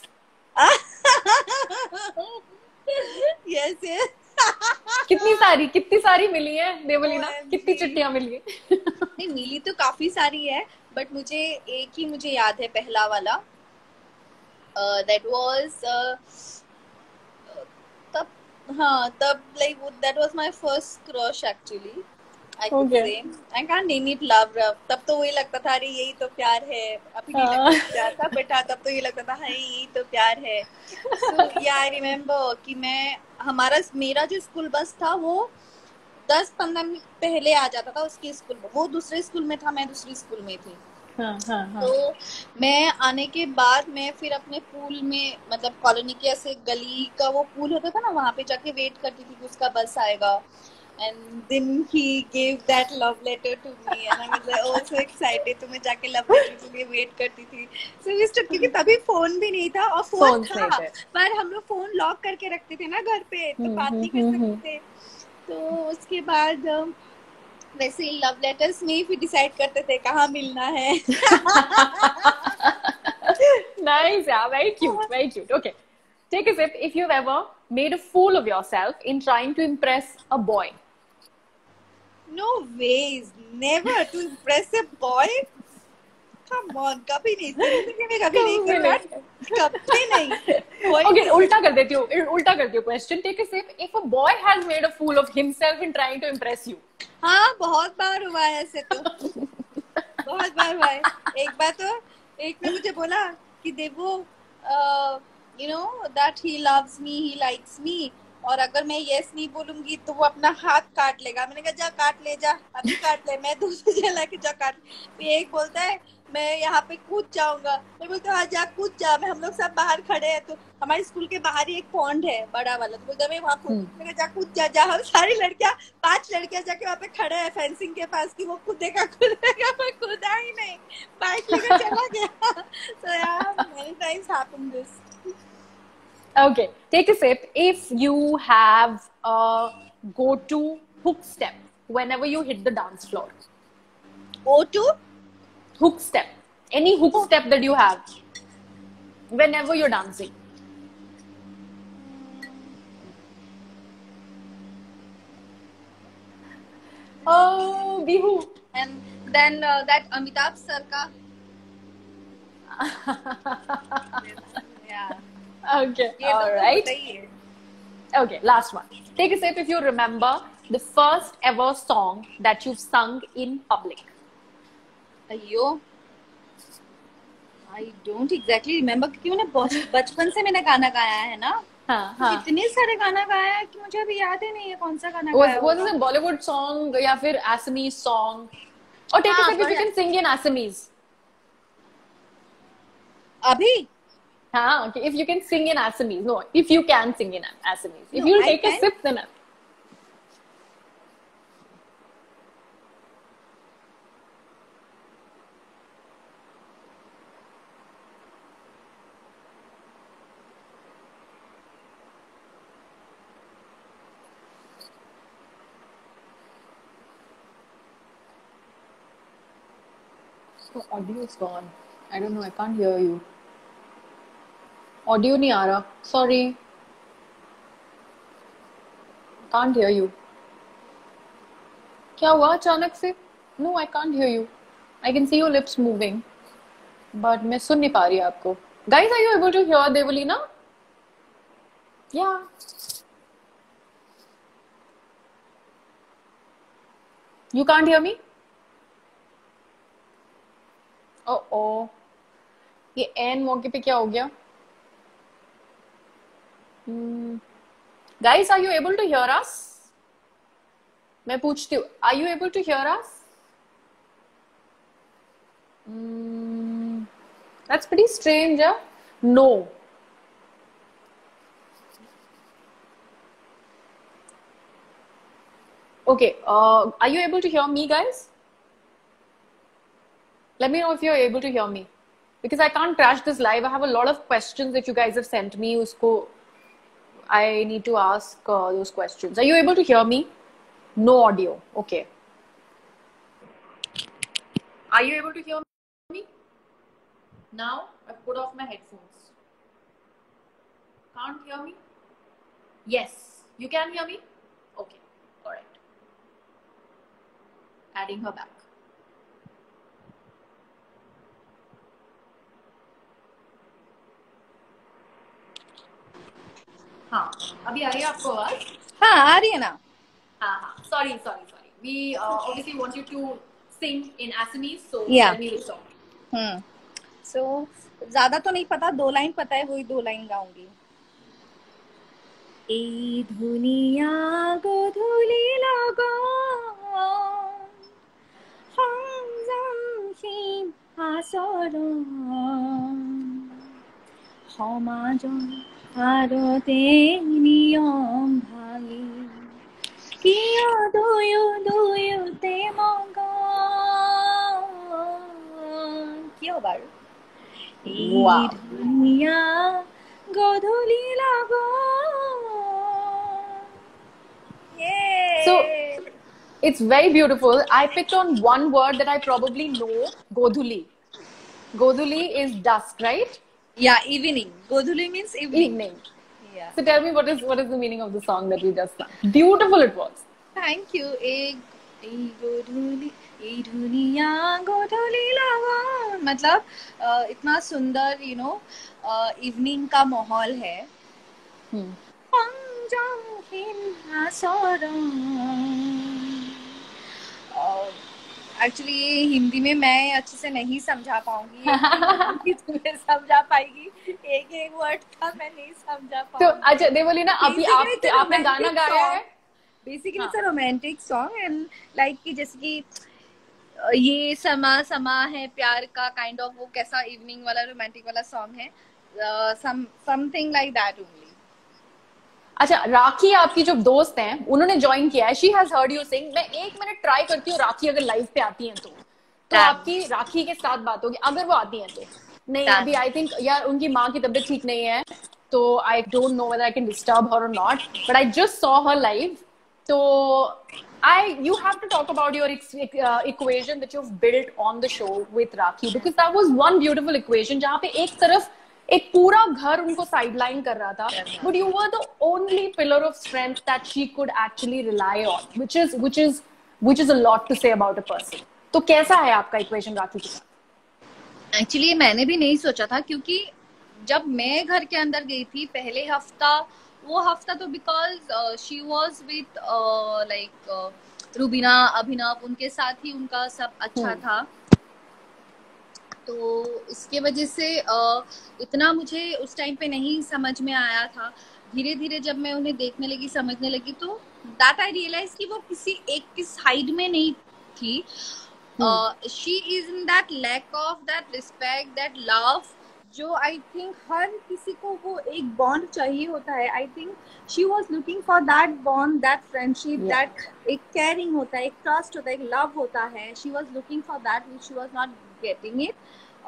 Yes yes. कितनी सारी कितनी सारी मिली है देवलीना? oh, कितनी चिट्ठियां मिली है? नहीं, मिली तो काफी सारी है, बट मुझे एक ही मुझे याद है, पहला वाला दैट वाज तब हाँ तब like that was my first crush actually. I could Okay. say I can't name it love love. तब तो वही लगता था अरे यही तो प्यार है. अभी नहीं लगता हाँ. कि प्यार था बेटा. तब तो ये लगता था हाँ यही तो प्यार है. So yeah I remember कि मैं हमारा मेरा जो स्कूल बस था वो दस पंद्रह मिनट पहले आ जाता था उसकी स्कूल में. वो दूसरे स्कूल में था मैं दूसरी स्कूल में थी. हाँ हाँ हाँ. तो मैं आने के बाद मैं फिर अपने पूल में मतलब कॉलोनी के ऐसे गली का वो पूल होता था ना वहां पे जाके वेट करती थी कि उसका बस आएगा. And then he gave that love letter to me and I was like oh so excited. तो मैं जाके love letter के लिए वेट करती थी. So we stood क्योंकि तभी फोन भी नहीं था और फोन Phones नहीं था थे. पर हम लोग फोन लॉक करके रखते थे ना घर पे तो हम्म बात हम्म नहीं कर हम्म सकते थे. तो उसके बाद वैसे ही लव लेटर्स में ही फिर डिसाइड करते थे कहाँ मिलना है. Nice, yeah, very cute, very cute. Okay, take a sip. If you've ever made a fool of yourself in trying to impress a boy. No ways, never to impress a boy. Come on, कभी नहीं. जिंदगी में कभी नहीं कभी करूँगा. नहीं. कभी नहीं. कोई Okay, नहीं. उल्टा कर देती हूँ. उल्टा करती हूँ question. Take a sip. If a boy has made a fool of himself in trying to impress you. हाँ बहुत बार हुआ है ऐसे तो. बहुत बार हुआ है. एक बार तो एक ने मुझे बोला कि Devo you know that he loves me he likes me और अगर मैं यस नहीं बोलूंगी तो वो अपना हाथ काट लेगा. मैंने कहा जा काट ले जा अभी काट ले मैं दूसरी जगह के जा काट. फिर एक बोलता है मैं यहाँ पे कूद जाऊंगा. मैं बोलती हूँ हाँ जा कूद जा. मैं हम लोग सब बाहर खड़े हैं तो हमारे स्कूल के बाहर ही एक पॉन्ड है बड़ा वाला. तो बोलता है मैं वहाँ कूद. मैंने कहा जा कूद जा जा. हम सारी लड़कियां पांच लड़कियां जाके वहाँ पे खड़े हैं फेंसिंग के पास कि वो कूदेगा कूदेगा. मैं कूदा ही नहीं. बाइक लेकर चला गया. So yeah, many times happened this. Okay, take a sip. If you have a go-to hook step whenever you hit the dance floor. O two? Hook step. Any hook step that you have whenever you're dancing. Oh, Bihu. And then uh, that Amitabh sir ka. Yeah. Okay, ये all तो तो right. होता ही है. Okay, last one. Take a sip if you remember the first ever song that you've sung in public. अयो. I don't exactly remember क्योंकि मैंने बच- बचपन से मैंने गाना गाया है ना. हाँ तो हाँ. इतने सारे गाना गाया है कि मुझे अभी याद ही नहीं है कौन सा गाना Was गाया was होगा. it a Bollywood song या फिर Assamese song? Or take a हाँ sip if you पर can sing in Assamese. अभी हाँ, okay. If you can sing in Assamese. No, if you can sing in Assamese. If no you'll I take a can. sip, then. So audio is gone. I don't know. I can't hear you. Audio नहीं आ रहा. Sorry. Can't hear you. क्या हुआ अचानक से? No, I can't hear you. I can see your lips moving, but मैं सुन नहीं पा रही आपको. Guys, are you able to hear Devalina? Yeah. You can't hear me? Oh oh. ये एन मौके पे क्या हो गया? Hmm. Guys, are you able to hear us? मैं पूछती हूँ. Are you able to hear us? Hmm. That's pretty strange, yeah? No. Okay. Uh, are you able to hear me, guys? Let me know if you're able to hear me. Because I can't trash this live. I have a lot of questions that you guys have sent me. Usko, I need to ask uh, those questions. Are you able to hear me? No audio. Okay. Are you able to hear me? Now I've put off my headphones. Can't hear me? Yes. You can hear me? Okay. All right. Adding her back. हाँ, अभी आ रही है आपको आवाज? हाँ आ रही है ना. हाँ हाँ, sorry sorry sorry. We uh, obviously want you to sing in Assamese, so Yeah. tell me the song. Hmm. So ज्यादा तो नहीं पता, दो लाइन पता है, वही दो लाइन गाऊंगी. এই ধুনিয়া গধূলি লগন সংযমহীন আচৰণ সমাজৰ আৰতে নিয়ম ভাঙি কিয় দুয়ো দুয়োতে মগন কিয় বাৰু এই ধুনীয়া গধূলি লগন. So it's very beautiful. I picked on one word that I probably know, Godhuli. Godhuli is dusk, right? Yeah, evening. Godhuli means evening. Evening. Yeah. So tell me what is what is the meaning of the song that we just sang? Beautiful it was. Thank you. एक এই गोधूली এই दुनिया गोधूली लगन मतलब uh, इतना सुंदर you know evening का माहौल है. Hmm. एक्चुअली ये हिंदी में मैं अच्छे से नहीं समझा पाऊंगी. तुम्हें समझा पाएगी. एक एक वर्ड का मैं नहीं समझा पाऊंगी. तो अच्छा देवली ना अभी आप आपने गाना गाया है. Basically it's a romantic song and like कि जैसे कि ये समा समा है प्यार का काइंड ऑफ वो कैसा इवनिंग वाला रोमांटिक वाला सॉन्ग है. Some something like that only. अच्छा राखी आपकी जो दोस्त हैं उन्होंने ज्वाइन किया है. She has heard you sing. मैं एक मिनट ट्राई करती हूँ राखी अगर लाइव पे आती हैं तो तो आपकी राखी के साथ बात होगी अगर वो आती हैं तो. नहीं अभी आई थिंक यार उनकी माँ की तबीयत ठीक नहीं है तो I don't know whether I can disturb her or not but I just saw her live. तो I you have to talk about your uh, equation that you've built on the show with Rakhi because that was one beautiful equation जहाँ पे एक तरफ एक पूरा घर उनको sideline कर रहा था but you were the only pillar of strength that she could actually rely on which is which is which is a lot to say about a person. तो कैसा है आपका equation राखी के साथ? Actually मैंने भी नहीं सोचा था क्योंकि जब मैं घर के अंदर गई थी पहले हफ्ता वो हफ्ता तो because she was with like Rubina Abhinav उनके साथ ही उनका सब अच्छा था तो इसके वजह से uh, इतना मुझे उस टाइम पे नहीं समझ में आया था. धीरे धीरे जब मैं उन्हें देखने लगी समझने लगी तो दैट आई रियलाइज कि वो किसी एक की साइड में नहीं थी. She is in that lack of that respect that love जो आई थिंक हर किसी को वो एक बॉन्ड चाहिए होता है. I think she was looking for that bond that friendship that एक केयरिंग होता है एक ट्रस्ट होता है एक लव होता है. She was looking for that which she was not getting it.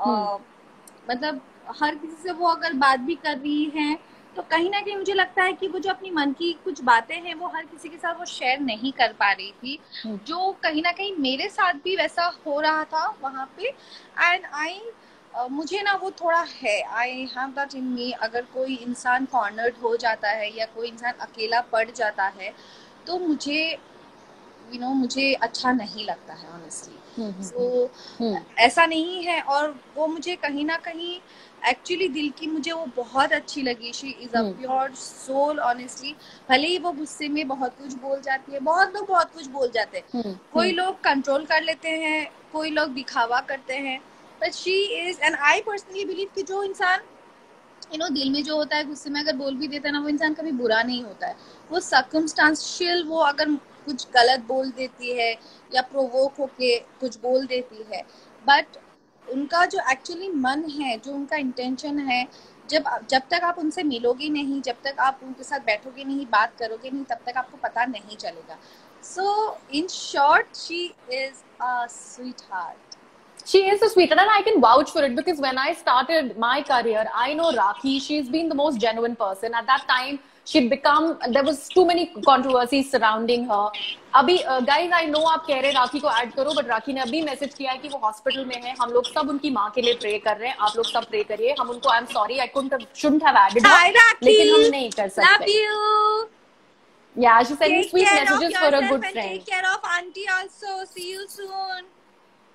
मतलब हर किसी से वो अगर बात भी कर रही है तो कहीं ना कहीं मुझे लगता है कि वो जो अपनी मन की कुछ बातें हैं वो हर किसी के साथ वो शेयर नहीं कर पा रही थी जो कहीं ना कहीं मेरे साथ भी वैसा हो रहा था वहाँ पे. एंड आई Uh, मुझे ना वो थोड़ा है आई हैव दैट इन मी. अगर कोई इंसान कॉर्नर्ड हो जाता है या कोई इंसान अकेला पड़ जाता है तो मुझे यू नो मुझे अच्छा नहीं लगता है ऑनेस्टली. सो ऐसा नहीं है और वो मुझे कहीं ना कहीं एक्चुअली दिल की मुझे वो बहुत अच्छी लगी. She is a pure soul honestly. भले ही वो गुस्से में बहुत कुछ बोल जाती है. बहुत लोग बहुत कुछ बोल जाते हैं. कोई लोग कंट्रोल कर लेते हैं कोई लोग दिखावा करते हैं but she is and I personally believe कि जो इंसान you know दिल में जो होता है गुस्से में अगर बोल भी देता है ना वो इंसान कभी बुरा नहीं होता है. वो circumstantial वो अगर कुछ गलत बोल देती है या प्रोवोक होके कुछ बोल देती है बट उनका जो एक्चुअली मन है जो उनका इंटेंशन है जब जब तक आप उनसे मिलोगे नहीं जब तक आप उनके साथ बैठोगे नहीं बात करोगे नहीं तब तक आपको पता नहीं चलेगा. So in short she is a sweetheart. She is a sweetheart and I can vouch for it because when I started my career, I know Rakhi, she's been the most genuine person. At that time, she'd become, there was too many controversies surrounding her. अभी uh, guys, I know आप कह रहे हैं राखी को add करो but राखी ने अभी message किया है कि वो हॉस्पिटल में है. हम लोग सब उनकी माँ के लिए प्रे कर रहे हैं. आप लोग सब प्रे करिए. हम उनको I am sorry I couldn't have, shouldn't have added her, लेकिन हम नहीं कर सकते. Love you. Yeah, she sent me sweet messages for a good friend. Take care of auntie also. See you soon.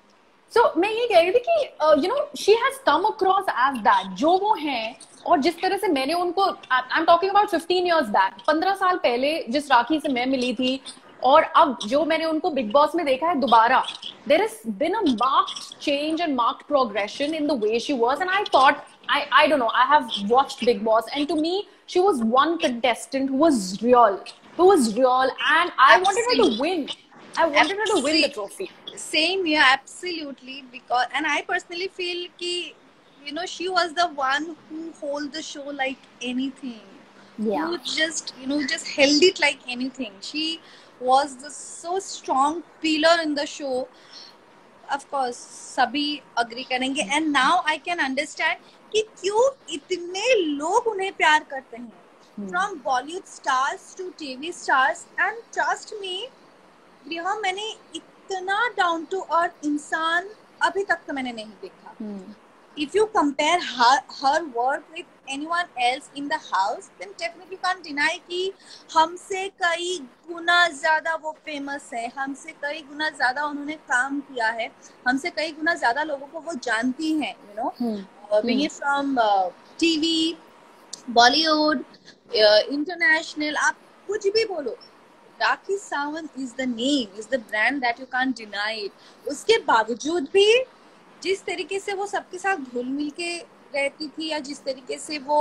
So so, मैं ये कह रही थी कि you know she has come across as that जो वो हैं, और जिस तरह से मैंने उनको, I am talking about fifteen years back, पंद्रह साल पहले जिस राखी से मैं मिली थी और अब जो मैंने उनको बिग बॉस में देखा है दोबारा, there is been a marked change and marked progression in the way she was, and I thought, I, I don't know, I have watched Big Boss, and to me, she was one contestant who was real, who was real, and I Absolutely. wanted her to win. I wanted her to win the trophy. Same here, absolutely. Because, and I personally feel ki, you know, she was the one who hold the show like anything. Yeah. Who just, you know, just held it like anything. She was the so strong pillar in the show. Of course, सभी agree करेंगे. And now I can understand कि क्यों इतने लोग उन्हें प्यार करते हैं. Hmm. From Bollywood stars to T V stars, and trust me, रिहा, मैंने इतना डाउन टू अर्थ इंसान अभी तक तो मैंने नहीं देखा. If you compare her her work with anyone else in the house, then definitely you can't deny कि हमसे कई गुना ज्यादा वो फेमस है, हमसे कई गुना ज्यादा उन्होंने काम किया है, हमसे कई गुना ज्यादा लोगों को वो जानती हैं, you know, hmm. uh, being it from uh, T V, Bollywood, uh, international, आप कुछ भी बोलो, Rakhi Sawant is the name, is the brand that you can't deny it. उसके बावजूद भी जिस तरीके से वो सबके साथ घुल मिल के रहती थी, या जिस तरीके से वो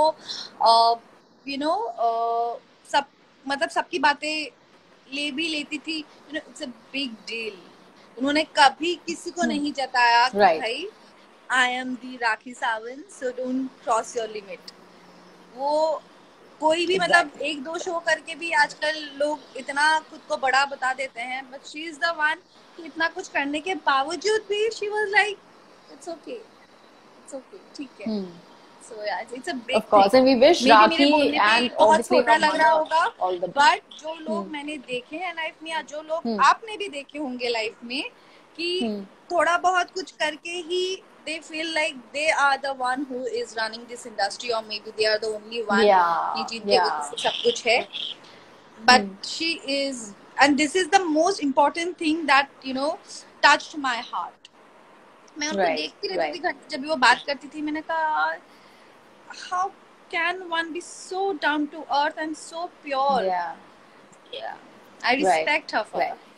यू नो सब मतलब सबकी बातें ले भी लेती थी, you know, it's a big deal. उन्होंने कभी किसी को नहीं जताया कि right. भाई I am the Rakhi Sawant, so don't cross your limit. वो कोई भी exactly. मतलब एक दो शो करके भी आजकल लोग इतना खुद को बड़ा बता देते हैं, but she is the one कि इतना कुछ करने के बावजूद भी she was like it's okay, it's okay, ठीक है. So yeah it's a big, of course, and we wish Rakhi and obviously छोटा लग रहा होगा, बट जो लोग मैंने देखे हैं लाइफ में, या जो लोग आपने भी देखे होंगे लाइफ में, कि थोड़ा बहुत कुछ करके ही they feel like they are the one who is running this industry, or maybe they are the only one. Yeah, yeah. सब कुछ है, but hmm. she is, and this is the most important thing that you know touched my heart. मैं उनको right, देखती रहती थी, जब वो बात करती थी, मैंने कहा how can one be so down to earth and so pure? Yeah, yeah. I respect right, her for right. that.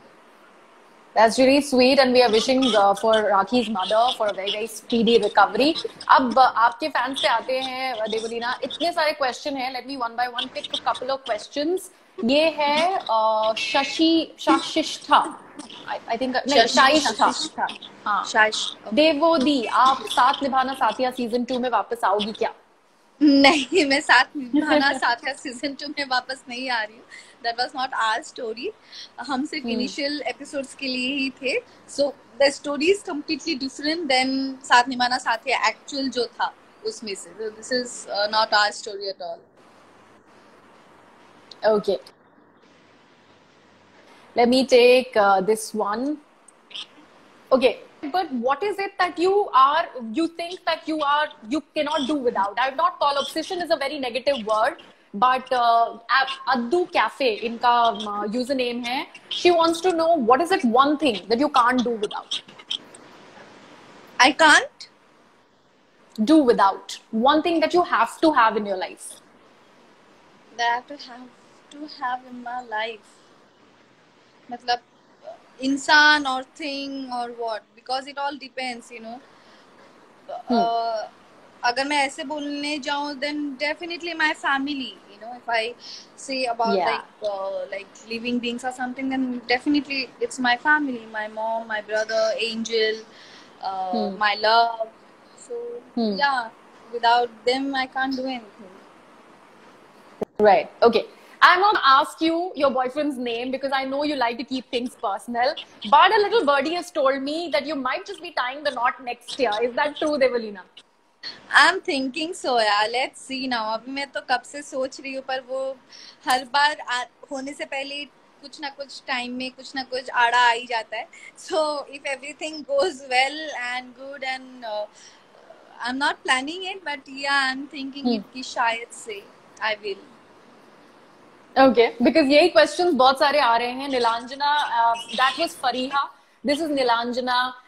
That's really sweet, and we are wishing uh, for Rakhi's mother for a very very speedy recovery. अब uh, आपके fans से आते हैं देवलीना, इतने सारे question हैं. Let me one by one pick a couple of questions. ये है uh, शशि शाशिष्ठा, I think नहीं शाइष्ठा, हाँ, देवोदी, आप साथ निभाना साथिया सीजन टू में वापस आओगी क्या? नहीं, मैं साथ निभाना साथिया सीजन टू में वापस नहीं आ रही हूँ. That was not our story. हम सिर्फ इनिशियल एपिसोड्स के लिए ही थे. So the story is completely different than साथ निभाना साथिया एक्चुअल जो था उसमें से. So this is uh, not our story at all. Okay. Let me take uh, this one. Okay. But what is it that you are, you think that you are, you cannot do without? I would not call obsession is a very negative word, but uh, Addu Cafe, inka uh, username hai. She wants to know, what is it one thing that you can't do without? I can't do without. One thing that you have to have in your life. That I have to have to have in my life. मतलब इंसान or thing or what? Because it all depends, you know. Hmm. Uh, अगर मैं ऐसे बोलने जाऊँ, then definitely my family. You know, if I say about yeah. like uh, like living beings or something, then definitely it's my family, my mom, my brother, Angel, uh, hmm. my love. So hmm. yeah, without them, I can't do anything. Right. Okay. I'm not gonna ask you your boyfriend's name because I know you like to keep things personal. But a little birdie has told me that you might just be tying the knot next year. Is that true, Devalina? I'm thinking so, yeah. Let's see now. अभी मैं तो कब से सोच रही हूँ, पर वो हर बार होने से पहले कुछ ना कुछ टाइम में कुछ ना कुछ आड़ा आ ही जाता है. So if everything goes well and good and uh, I'm not planning it, but yeah, I'm thinking hmm. कि शायद से I will. Okay, because यही questions बहुत सारे आ रहे हैं. Nilanjana, uh, that was Fariha. This is Nilanjana.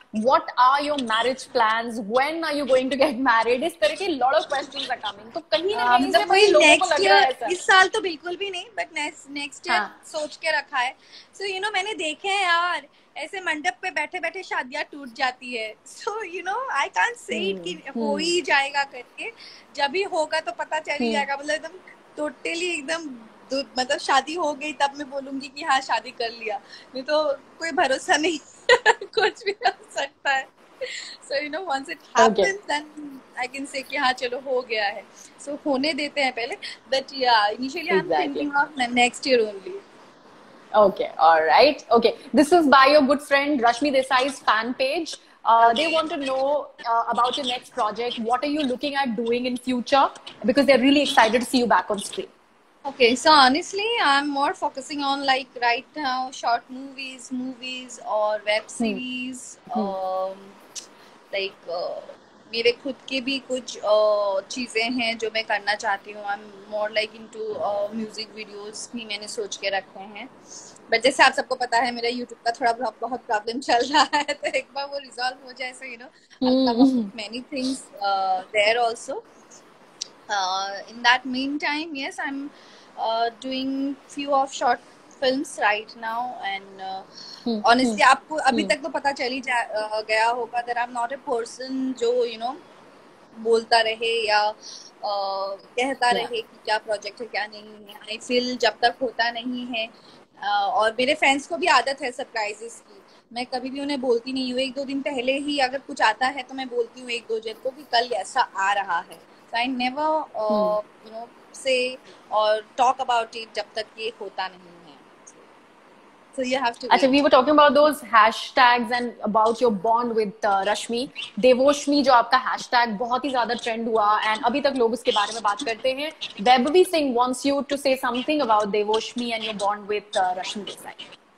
what are your marriage plans, when are you going to get married, इस तरह के lot of questions are coming. तो कहीं ना uh, कहीं से मतलब भाई कोई लोगों को नेक्स्ट लग रहा है ईयर, ऐसा. इस साल तो बिल्कुल भी नहीं, बट नेक्स्ट नेक्स्ट ईयर हाँ. सोच के रखा है. सो यू नो मैंने देखे हैं यार, ऐसे मंडप पे बैठे बैठे शादियां टूट जाती है. So you know I can't say it कि हो ही जाएगा करके. जब भी होगा तो पता चल ही जाएगा. मतलब एकदम टोटली एकदम मतलब शादी हो गई तब मैं बोलूंगी कि हाँ शादी कर लिया, नहीं तो कोई भरोसा नहीं. कुछ भी हो सकता है. So you know once it happens okay. then I can say कि हाँ चलो हो गया है. So होने देते हैं पहले. But yeah, initially exactly. I'm thinking of next year only. Okay, all right. Okay, this is by your good friend Rashmi Desai's fan page. Uh, okay. They want to know uh, about your next project. What are you looking at doing in future? Because they're really excited to see you back on screen. Okay, so honestly, I'm more focusing on like right now short movies, movies or web series. Hmm. Um, like uh, मेरे खुद के भी कुछ uh, चीजें हैं जो मैं करना चाहती हूँ. I'm more like into uh, music videos भी मैंने सोच के रखे हैं. बट जैसे आप सबको पता है मेरा YouTube का थोड़ा बहुत बहुत प्रॉब्लम चल रहा है, तो एक बार वो रिजॉल्व हो जाए, so you know I'll come up with many things uh, there also. Uh, in that meantime, yes, I'm uh, doing few of short films right now, and uh, hmm. honestly, hmm. आपको अभी hmm. तक तो पता चल ही uh, गया होगा that I'm not a person जो you know बोलता रहे या uh, कहता yeah. रहे कि क्या प्रोजेक्ट है क्या नहीं है. I feel जब तक होता नहीं है uh, और मेरे फ्रेंड्स को भी आदत है सरप्राइजेस की, मैं कभी भी उन्हें बोलती नहीं हूँ. एक दो दिन पहले ही अगर कुछ आता है तो मैं बोलती हूँ एक दो जन को कि कल ऐसा आ रहा है. So I never uh, hmm. you know say or talk about it जब तक ये होता नहीं है. So you have to. अच्छा, we were talking about those hashtags and about your bond with uh, Rashmi. Devoshmi जो आपका hashtag बहुत ही ज़्यादा trend हुआ and अभी तक लोग उसके बारे में बात करते हैं. Vaibhavi Singh wants you to say something about Devoshmi and your bond with uh, Rashmi Desai.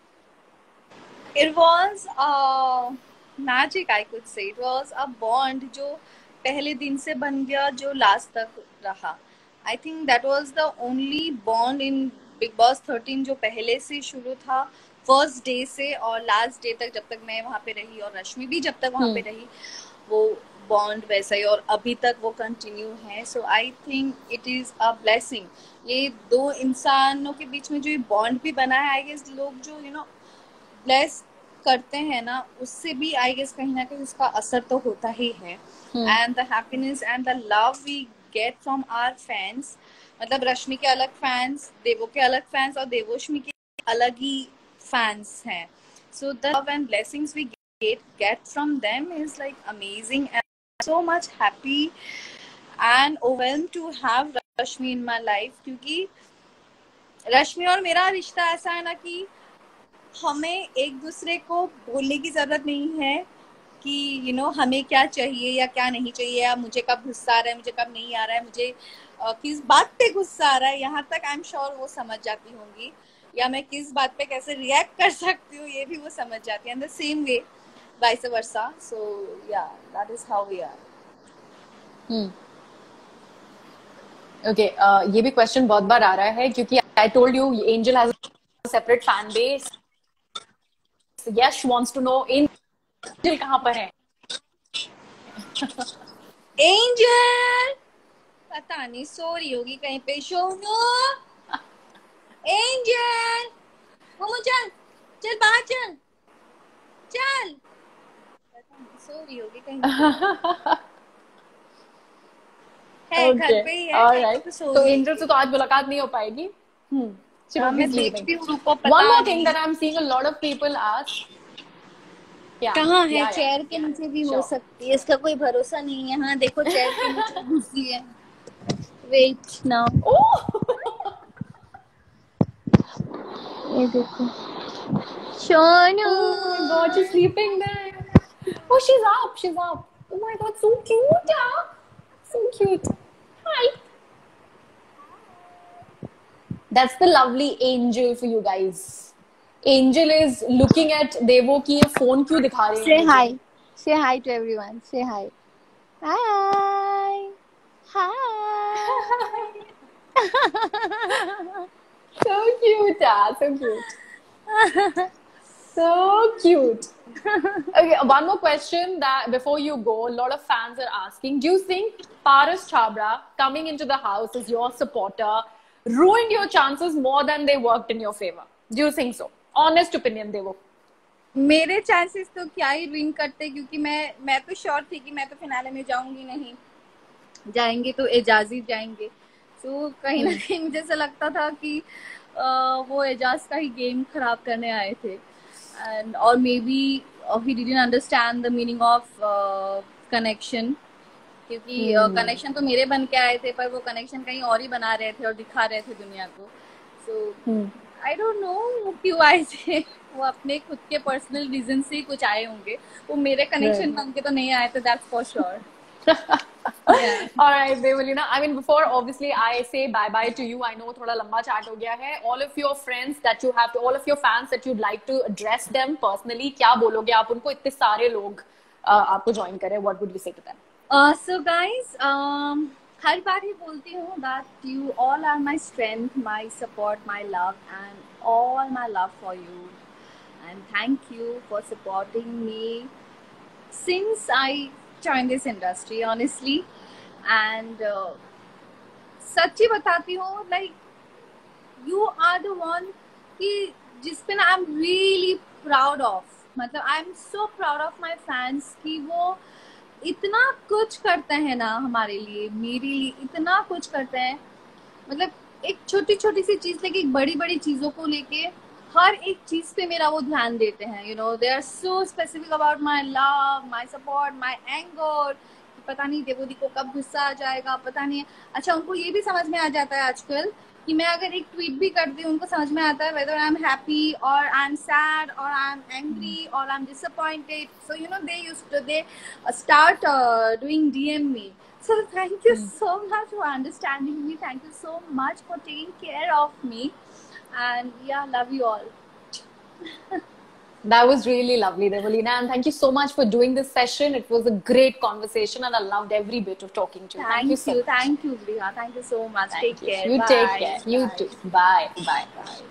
It was uh, magic, I could say. It was a bond जो पहले दिन से बन गया, जो लास्ट तक रहा. I think that was the only bond in Bigg Boss thirteen जो पहले से शुरू था, फर्स्ट डे से और लास्ट डे तक, जब तक मैं वहाँ पे रही और रश्मि भी जब तक वहाँ पे रही, वो बॉन्ड वैसा ही और अभी तक वो कंटिन्यू है. So I think it is a blessing. ये दो इंसानों के बीच में जो ये बॉन्ड भी बना है, आई गेस लोग जो यू नो ब्लेस करते हैं ना, उससे भी आई गेस कहीं ना कहीं उसका असर तो होता ही है. And the happiness and the love we get from our fans, मतलब रश्मि के अलग फैंस, देवो के अलग फैंस और देवोश्मी के अलग ही फैंस हैं. So the love and blessings we get get from them is like amazing and so much happy and overwhelmed to have Rashmi in my life. क्योंकि रश्मि और मेरा रिश्ता ऐसा है ना कि हमें एक दूसरे को बोलने की जरूरत नहीं है कि यू नो हमें क्या चाहिए या क्या नहीं चाहिए, या मुझे कब गुस्सा आ रहा है, मुझे कब नहीं आ रहा है, मुझे uh, किस बात पे गुस्सा आ रहा है. यहाँ तक आई एम श्योर वो समझ जाती होंगी, या मैं किस बात पे कैसे रिएक्ट कर सकती हूँ ये भी वो समझ जाती है. And the same way vice versa. So yeah that is how we are. Okay, ये भी क्वेश्चन बहुत बार आ रहा है क्योंकि I told you Angel has a separate fan base. Yash wants to know Angel कहाँ पर है. एंजल पता नहीं, सो रही होगी कहीं पे. सोनू, एंजल, मोमो चल चल बाहर चल चल. पता नहीं, सो रही होगी कहीं पे. है okay. घर पे ही है. Alright. तो, तो एंजल से तो आज मुलाकात नहीं हो पाएगी. हम्म. हाँ, मैं देखती हूँ उनको पता. One more thing that I'm seeing a lot of people ask. Yeah, कहाँ है? yeah, चेयर yeah, के नीचे भी sure. हो सकती है, इसका कोई भरोसा नहीं है. हाँ देखो चेयर के नीचे घुसी है. Wait now. ये देखो. Shonu. Oh my God, she's sleeping there. Oh, she's up. She's up. Oh my God, so cute. Yeah? So cute. Hi. That's the lovely Angel for you guys. Angel is looking at Devo की ये phone क्यों दिखा रही है. Say hi. Say hi to everyone. Say hi. Hi. Hi. So cute, yeah. So cute. So cute. Okay, one more question that before you go, a lot of fans are asking, do you think Paras Chhabra coming into the house as your supporter ruined your chances more than they worked in your favor? Do you think so? Honest opinion, Devo. मेरे chances तो क्या ही win करते, क्योंकि मैं मैं तो sure थी कि मैं तो फिनाले में जाऊंगी नहीं, जाएंगे तो एजाजी जाएंगे. सो so, कहीं ना कहीं मुझे ऐसा लगता था कि uh, वो एजाज का ही गेम खराब करने आए थे. एंड और maybe he didn't understand the meaning of connection, क्योंकि कनेक्शन hmm. uh, तो मेरे बन के आए थे, पर वो कनेक्शन कहीं और ही बना रहे थे और दिखा रहे थे दुनिया को. सो आई डोंट नो क्यों आए थे. वो अपने खुद के पर्सनल रीजन से कुछ आए होंगे, वो मेरे कनेक्शन बन के तो नहीं आए थे, that's for sure. Yeah. All right, Devolina. I mean, before obviously I say bye bye to you. I know थोड़ा लंबा chat हो गया है. All of your friends that you have, to all of your fans that you'd like to address them personally, क्या बोलोगे आप उनको? इतने सारे लोग uh, आपको join करें. What would you say to them? Uh, so guys, um, हर बार ही बोलती हूँ that you all are my strength, my support, my love, and all my love for you. And thank you for supporting me since I joined this industry, honestly. And uh, सच्ची बताती हूँ, like you are the one कि जिस पे ना I'm really proud of. मतलब I'm so proud of my fans कि वो इतना कुछ करते हैं ना हमारे लिए, मेरे लिए इतना कुछ करते हैं. मतलब एक छोटी छोटी सी चीज लेके एक बड़ी बड़ी चीजों को लेके हर एक चीज पे मेरा वो ध्यान देते हैं. You know, they are so specific about my love, my support, my anger. पता नहीं देवोदी को कब गुस्सा आ जाएगा, पता नहीं. अच्छा, उनको ये भी समझ में आ जाता है आजकल कि मैं अगर एक ट्वीट भी करती हूँ, उनको समझ में आता है whether I am happy or I am sad or I am angry or I am disappointed. So you know, they used to they start uh, doing D M me. So thank you so much for understanding me. Thank you so much for taking care of me. And yeah, love you all. That was really lovely, Devolina, and thank you so much for doing this session. It was a great conversation and I loved every bit of talking to you. Thank, thank you so you. Thank you, Briha. Thank you so much. Thank take you. care. You Bye. take care. You Bye. too. Bye. Bye. Bye.